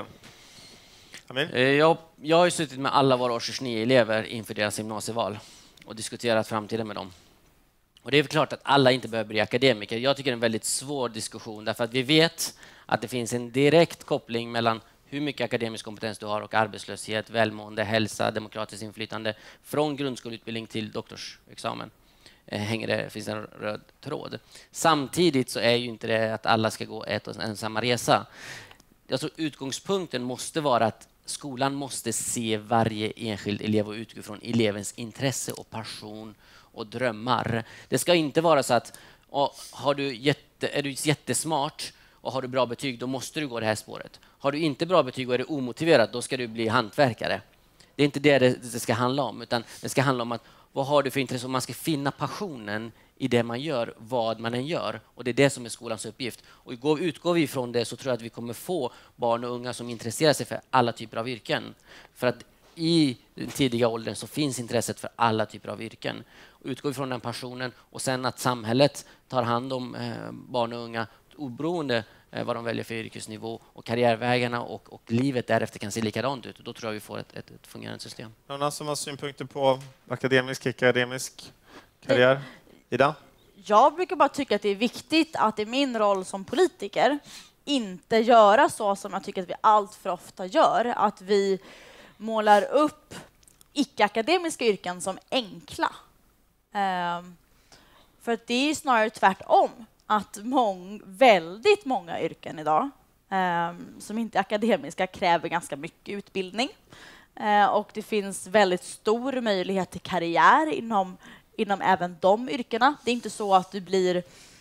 Amin? Jag, jag har ju suttit med alla våra årskurs nio elever inför deras gymnasieval och diskuterat framtiden med dem. Och det är klart att alla inte behöver bli akademiker. Jag tycker det är en väldigt svår diskussion därför att vi vet att det finns en direkt koppling mellan hur mycket akademisk kompetens du har och arbetslöshet, välmående, hälsa, demokratiskt inflytande från grundskoleutbildning till doktorsexamen. Eh, hänger det, finns en röd tråd. Samtidigt så är ju inte det att alla ska gå ett och en samma resa. Jag tror utgångspunkten måste vara att skolan måste se varje enskild elev och utgå från elevens intresse och passion och drömmar. Det ska inte vara så att har du jätte, är du jättesmart och har du bra betyg, då måste du gå det här spåret. Har du inte bra betyg och är du omotiverad, då ska du bli hantverkare. Det är inte det det ska handla om, utan det ska handla om att vad har du för intresse? Och man ska finna passionen i det man gör, vad man än gör. Och det är det som är skolans uppgift. Och utgår vi från det så tror jag att vi kommer få barn och unga som intresserar sig för alla typer av yrken. För att i den tidiga åldern så finns intresset för alla typer av yrken. Och utgår vi från den passionen och sen att samhället tar hand om eh, barn och unga oberoende eh, vad de väljer för yrkesnivå och karriärvägarna och, och livet därefter kan se likadant ut. Och då tror jag vi får ett, ett, ett fungerande system. Någon annan som har synpunkter på akademisk, akademisk karriär? Ida? Jag brukar bara tycka att det är viktigt att i min roll som politiker inte göra så som jag tycker att vi allt för ofta gör. Att vi målar upp icke-akademiska yrken som enkla. Um, för att det är snarare tvärtom. att mång, väldigt många yrken idag eh, som inte är akademiska kräver ganska mycket utbildning. Eh, och det finns väldigt stor möjlighet till karriär inom, inom även de yrkena. Det är inte så att du blir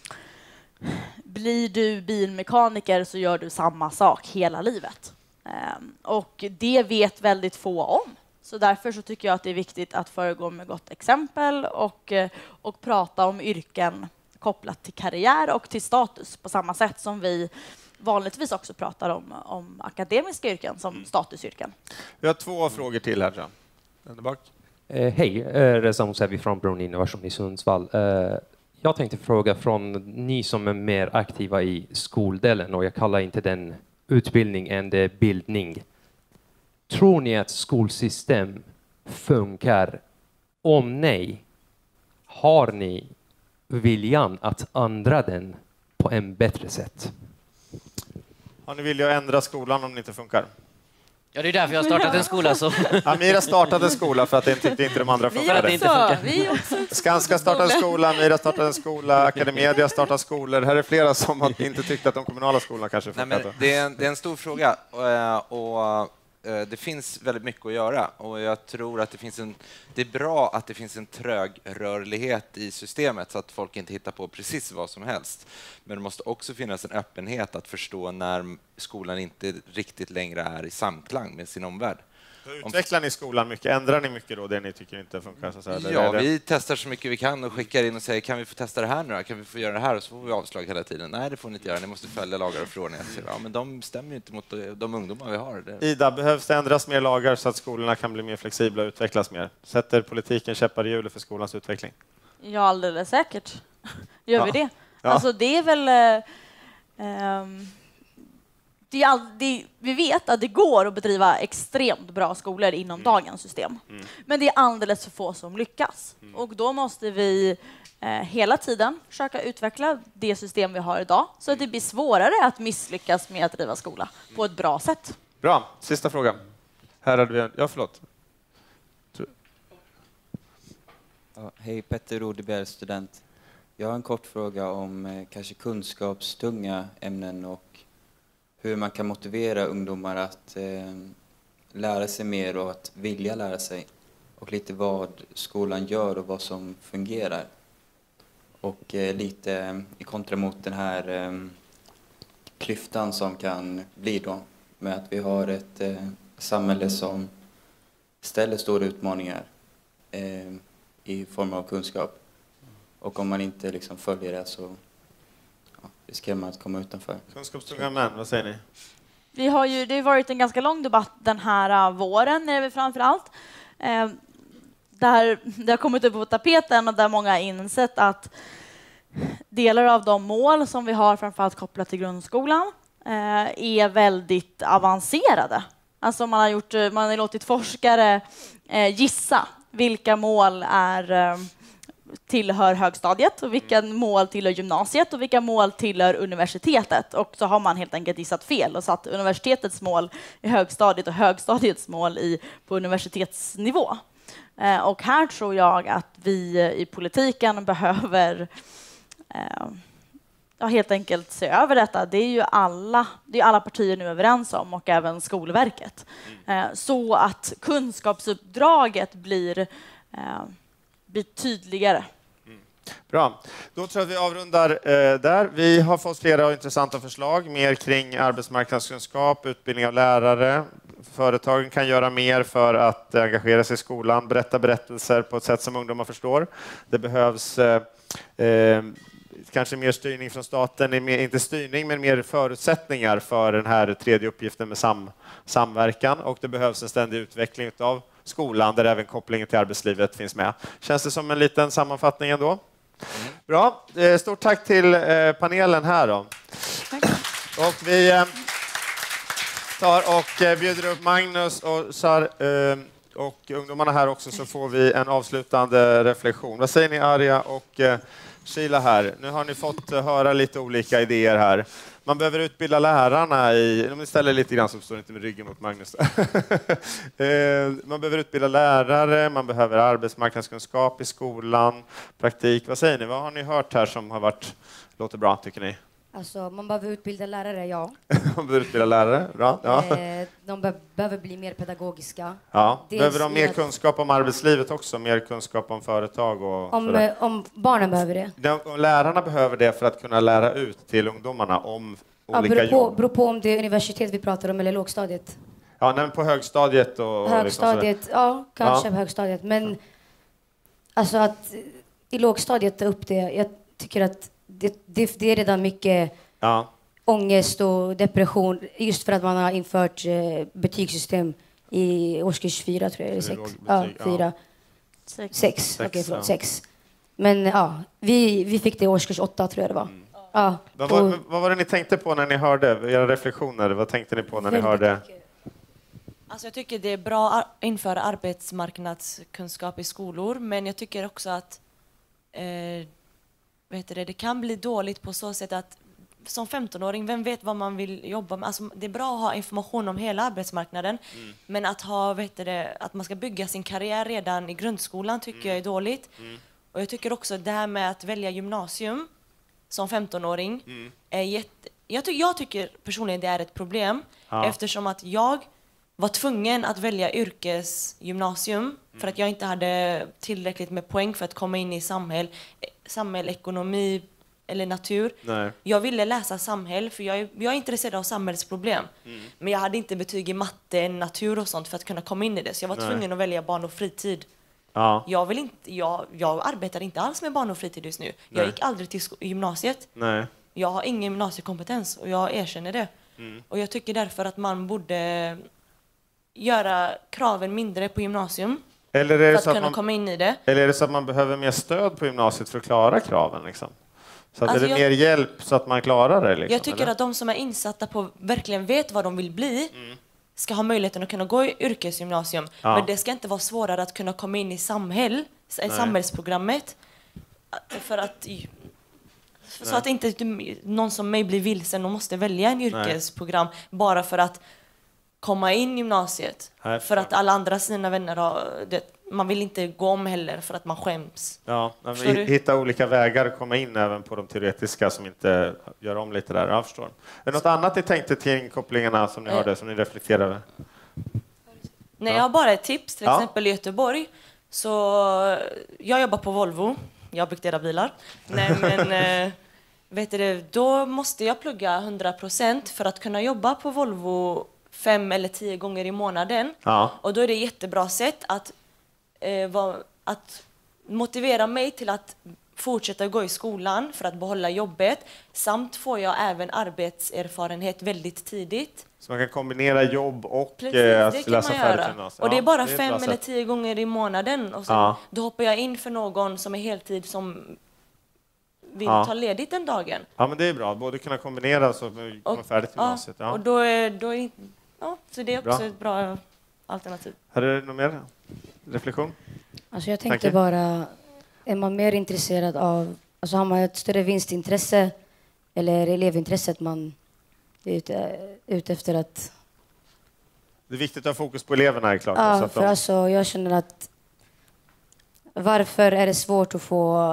Blir du bilmekaniker så gör du samma sak hela livet. Um, och det vet väldigt få om. Så därför så tycker jag att det är viktigt att föregå med gott exempel och, och prata om yrken kopplat till karriär och till status på samma sätt som vi vanligtvis också pratar om, om akademiska yrken som statusyrken. Vi har två frågor till här. Tror jag. Eh, Hej, eh, Reza Moussavi från Brunn Innovation i Sundsvall. Eh, Jag tänkte fråga från ni som är mer aktiva i skoldelen, och jag kallar inte den utbildning än det är bildning. Tror ni att skolsystem funkar? Om nej, har ni viljan att ändra den på en bättre sätt? Har ni vilja att ändra skolan om det inte funkar? Ja, det är därför jag har startat en skola. Så. Amira startade en skola för att det tyckte inte de andra funkade. Vi också. Vi också. Skanska startade en skola, Amira startade en skola, Academedia startar skolor. Här är flera som har inte tyckt att de kommunala skolorna kanske funkar. Nej, men det, är en, det är en stor fråga och, och det finns väldigt mycket att göra. Och jag tror att det finns en, det är bra att det finns en trög rörlighet i systemet så att folk inte hittar på precis vad som helst. Men det måste också finnas en öppenhet att förstå när skolan inte riktigt längre är i samklang med sin omvärld. Utvecklar ni skolan mycket? Ändrar ni mycket då det ni tycker inte funkar? Så här, ja, vi testar så mycket vi kan och skickar in och säger kan vi få testa det här nu då? Kan vi få göra det här? Och så får vi avslag hela tiden. Nej, det får ni inte göra. Ni måste följa lagar och förordningar. Ja, men de stämmer ju inte mot de ungdomar vi har. Det... Ida, behövs det ändras mer lagar så att skolorna kan bli mer flexibla och utvecklas mer? Sätter politiken käppar i hjulet för skolans utveckling? Ja, alldeles säkert. Gör ja. vi det? Ja. Alltså det är väl... Eh, um... Det är all, det, vi vet att det går att bedriva extremt bra skolor inom mm. dagens system. Mm. Men det är alldeles för få som lyckas. Mm. Och då måste vi eh, hela tiden försöka utveckla det system vi har idag så att det blir svårare att misslyckas med att driva skola på ett bra sätt. Bra. Sista frågan. Här hade vi en... Ja, förlåt. Ja, hej, Petter Rodebjer, student. Jag har en kort fråga om eh, kanske kunskapstunga ämnen och hur man kan motivera ungdomar att eh, lära sig mer och att vilja lära sig. Och lite vad skolan gör och vad som fungerar. Och eh, lite eh, i kontra mot den här eh, klyftan som kan bli då. Med att vi har ett eh, samhälle som ställer stora utmaningar eh, i form av kunskap. Och om man inte liksom följer det så... riskerar man att komma utanför. Kunskapstunga män, vad säger ni? Vi har ju, det har varit en ganska lång debatt den här våren, är det framför allt. Eh, där det har kommit upp på tapeten och där många har insett att delar av de mål som vi har framförallt kopplat till grundskolan eh, är väldigt avancerade. Alltså man har, gjort, man har låtit forskare eh, gissa vilka mål är... Eh, tillhör högstadiet och vilka mål tillhör gymnasiet och vilka mål tillhör universitetet. Och så har man helt enkelt gissat fel och satt universitetets mål i högstadiet och högstadiets mål i, på universitetsnivå. Eh, och här tror jag att vi i politiken behöver eh, ja, helt enkelt se över detta. Det är ju alla, det är alla partier nu överens om och även Skolverket. Eh, så att kunskapsuppdraget blir eh, blir tydligare. Mm. Bra. Då tror jag att vi avrundar eh, där. Vi har fått flera intressanta förslag. Mer kring arbetsmarknadskunskap, utbildning av lärare. Företagen kan göra mer för att engagera sig i skolan. Berätta berättelser på ett sätt som ungdomar förstår. Det behövs eh, eh, kanske mer styrning från staten. Inte styrning, men mer förutsättningar för den här tredje uppgiften med sam, samverkan. Och det behövs en ständig utveckling av skolan där även kopplingen till arbetslivet finns med. Känns det som en liten sammanfattning ändå? Mm. Bra. Stort tack till panelen här då. Tack. Och vi tar och bjuder upp Magnus och Sar och ungdomarna här också så får vi en avslutande reflektion. Vad säger ni Arja och Sheila här? Nu har ni fått höra lite olika idéer här. Man behöver utbilda lärarna i... Om ni ställer lite grann så står inte med ryggen mot Magnus. Man behöver utbilda lärare, man behöver arbetsmarknadskunskap i skolan, praktik. Vad säger ni? Vad har ni hört här som har varit Låter bra, tycker ni? Alltså, man behöver utbilda lärare, ja. Man behöver utbilda lärare, bra. Ja. Eh, de be- behöver bli mer pedagogiska. Ja. Dels Behöver de mer att- kunskap om arbetslivet också? Mer kunskap om företag och Om, sådär? eh, om barnen behöver det. De, och lärarna behöver det för att kunna lära ut till ungdomarna om Ja, olika beror, på, jobb. beror på om det är universitet vi pratar om eller lågstadiet. Ja, nej, men på högstadiet och... och Högstadiet, liksom ja, kanske Ja. på högstadiet. Men alltså att i lågstadiet ta upp det, jag tycker att det, det, det är redan mycket ja. ångest och depression just för att man har infört eh, betygssystem i årskurs fyra, tror jag, eller sex. Ja, betyg, ja. fyra. Sex. Sex, Sex, okej, förlåt, ja. sex. Men ja, vi, vi fick det i årskurs åtta, tror jag det var. Mm. Ja, Vad, på- var, vad var det ni tänkte på när ni hörde era reflektioner? Vad tänkte ni på när ni hörde? Alltså jag tycker det är bra att införa arbetsmarknadskunskap i skolor, men jag tycker också att eh, vad heter det, det kan bli dåligt på så sätt att som femtonåring, vem vet vad man vill jobba med? Alltså, det är bra att ha information om hela arbetsmarknaden, Mm. men att, ha, vad heter det, att man ska bygga sin karriär redan i grundskolan tycker jag är dåligt. Mm. Och jag tycker också det här med att välja gymnasium som femtonåring Mm. är jätte... Jag, ty jag tycker personligen det är ett problem, Ja. eftersom att jag var tvungen att välja yrkesgymnasium för att jag inte hade tillräckligt med poäng för att komma in i samhäll, samhäll ekonomi eller natur. Nej. Jag ville läsa samhäll för jag är, jag är intresserad av samhällsproblem. Mm. Men jag hade inte betyg i matte, natur och sånt för att kunna komma in i det. Så jag var Nej. tvungen att välja barn och fritid. Ja. Jag, vill inte, jag, jag arbetar inte alls med barn och fritid just nu. Nej. Jag gick aldrig till sko- gymnasiet. Nej. Jag har ingen gymnasiekompetens och jag erkänner det. Mm. Och jag tycker därför att man borde göra kraven mindre på gymnasium Eller är för det att så att kunna man, komma in i det. eller är det så att man behöver mer stöd på gymnasiet för att klara kraven? Liksom? Så att Alltså är det jag- mer hjälp så att man klarar det? Liksom, Jag tycker eller? att de som är insatta på verkligen vet vad de vill bli ska ha möjligheten att kunna gå i yrkesgymnasium. Ja. Men det ska inte vara svårare att kunna komma in i samhäll, i samhällsprogrammet. För att, så Nej. att inte någon som mig blir vilsen och måste välja en yrkesprogram bara för att komma in i gymnasiet. Nej, För att alla andra sina vänner har... Det, man vill inte gå om heller för att man skäms. Ja, men Förstår du? hitta olika vägar att komma in även på de teoretiska som inte gör om lite där. Jag förstår. Är det något annat ni tänkte till kopplingarna som ni Eh. hörde, som ni reflekterade över? Nej, Ja. jag har bara ett tips. Till Ja. exempel i Göteborg. Så jag jobbar på Volvo. Jag byggt era bilar. Nej, men eh, vet du, det, då måste jag plugga hundra procent för att kunna jobba på Volvo fem eller tio gånger i månaden. Ja. Och då är det ett jättebra sätt att, eh, va, att motivera mig till att fortsätta gå i skolan för att behålla jobbet. Samt får jag även arbetserfarenhet väldigt tidigt. Så man kan kombinera jobb och Precis, eh, det att kan läsa man färdigt göra. gymnasiet. Och det Ja, är bara ett fem bra eller sätt. tio gånger i månaden. Och sen, Ja. då hoppar jag in för någon som är heltid som vill Ja. ta ledigt den dagen. Ja, men det är bra. Både kunna kombinera så att man kommer färdigt Ja, gymnasiet. Ja. och då är, då är ja, så det är också Bra. ett bra alternativ. Har du någon mer reflektion? Alltså jag tänkte Tack. bara, är man mer intresserad av, alltså har man ett större vinstintresse eller elevintresset man är ute, ute efter att... Det är viktigt att ha fokus på eleverna, är det klart. så Ja, att för de, alltså jag känner att varför är det svårt att få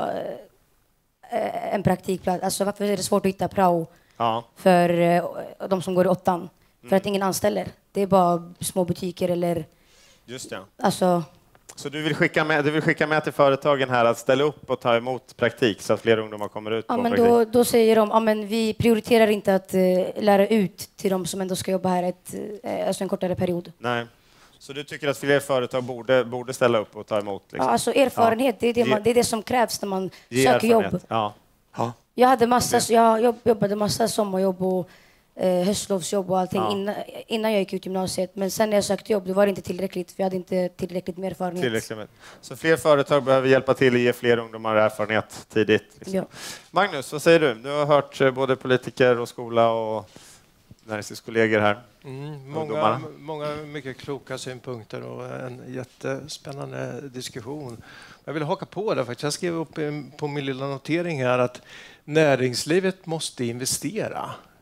eh, en praktikplats? Alltså varför är det svårt att hitta prao ja. för eh, de som går i åttan? För Mm. att ingen anställer. Det är bara små butiker eller Just det. alltså... Så du vill, skicka med, du vill skicka med till företagen här att ställa upp och ta emot praktik så att fler ungdomar kommer ut Ja, på men praktik? då, då säger de, ja, men vi prioriterar inte att eh, lära ut till de som ändå ska jobba här ett, eh, alltså en kortare period. Nej. Så du tycker att fler företag borde, borde ställa upp och ta emot? Liksom? Ja, alltså erfarenhet, det, är det, Ge- man, det är det som krävs när man Ge söker jobb. erfarenhet. Ja. Ja. Jag hade massa, jag jobb, jobbade massa sommarjobb och eh, höstlovsjobb och allting Ja. innan, innan jag gick ut gymnasiet. Men sen när jag sökte jobb, då var det inte tillräckligt, för jag hade inte tillräckligt med erfarenhet. Tillräckligt med. Så fler företag behöver hjälpa till och ge fler ungdomar erfarenhet tidigt. Liksom. Ja. Magnus, vad säger du? Du har hört eh, både politiker och skola och näringslivskollegor här. Mm, många, Ungdomarna. många mycket kloka synpunkter och en jättespännande diskussion. Jag vill haka på det faktiskt. Jag skrev upp på min lilla notering här att näringslivet måste investera.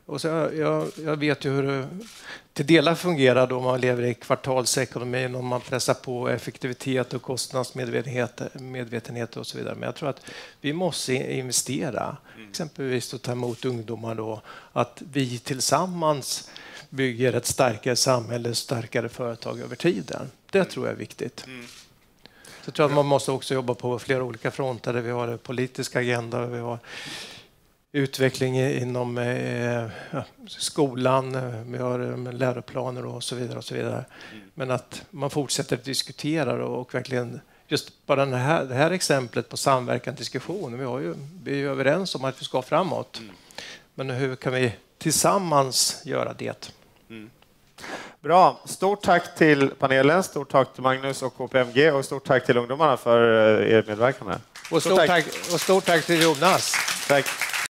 Och så jag, jag, jag vet ju hur det till delar fungerar då man lever i kvartalsekonomin och man pressar på effektivitet och kostnadsmedvetenhet medvetenhet och så vidare. Men jag tror att vi måste investera, mm. exempelvis att ta emot ungdomar då, att vi tillsammans bygger ett starkare samhälle, starkare företag över tiden. Det mm. tror jag är viktigt. Mm. Så jag tror att man måste också jobba på flera olika fronter där vi har en politisk agenda, vi har utveckling inom eh, ja, skolan, vi har eh, läroplaner och så vidare och så vidare. Mm. Men att man fortsätter att diskutera och, och verkligen just bara den här, det här exemplet på samverkan diskussion. Vi, har ju, vi är ju överens om att vi ska framåt. Mm. Men hur kan vi tillsammans göra det? Mm. Bra. Stort tack till panelen, stort tack till Magnus och K P M G och stort tack till ungdomarna för er medverkan här. Och stort, stort tack. tack, och stort tack till Jonas. Tack.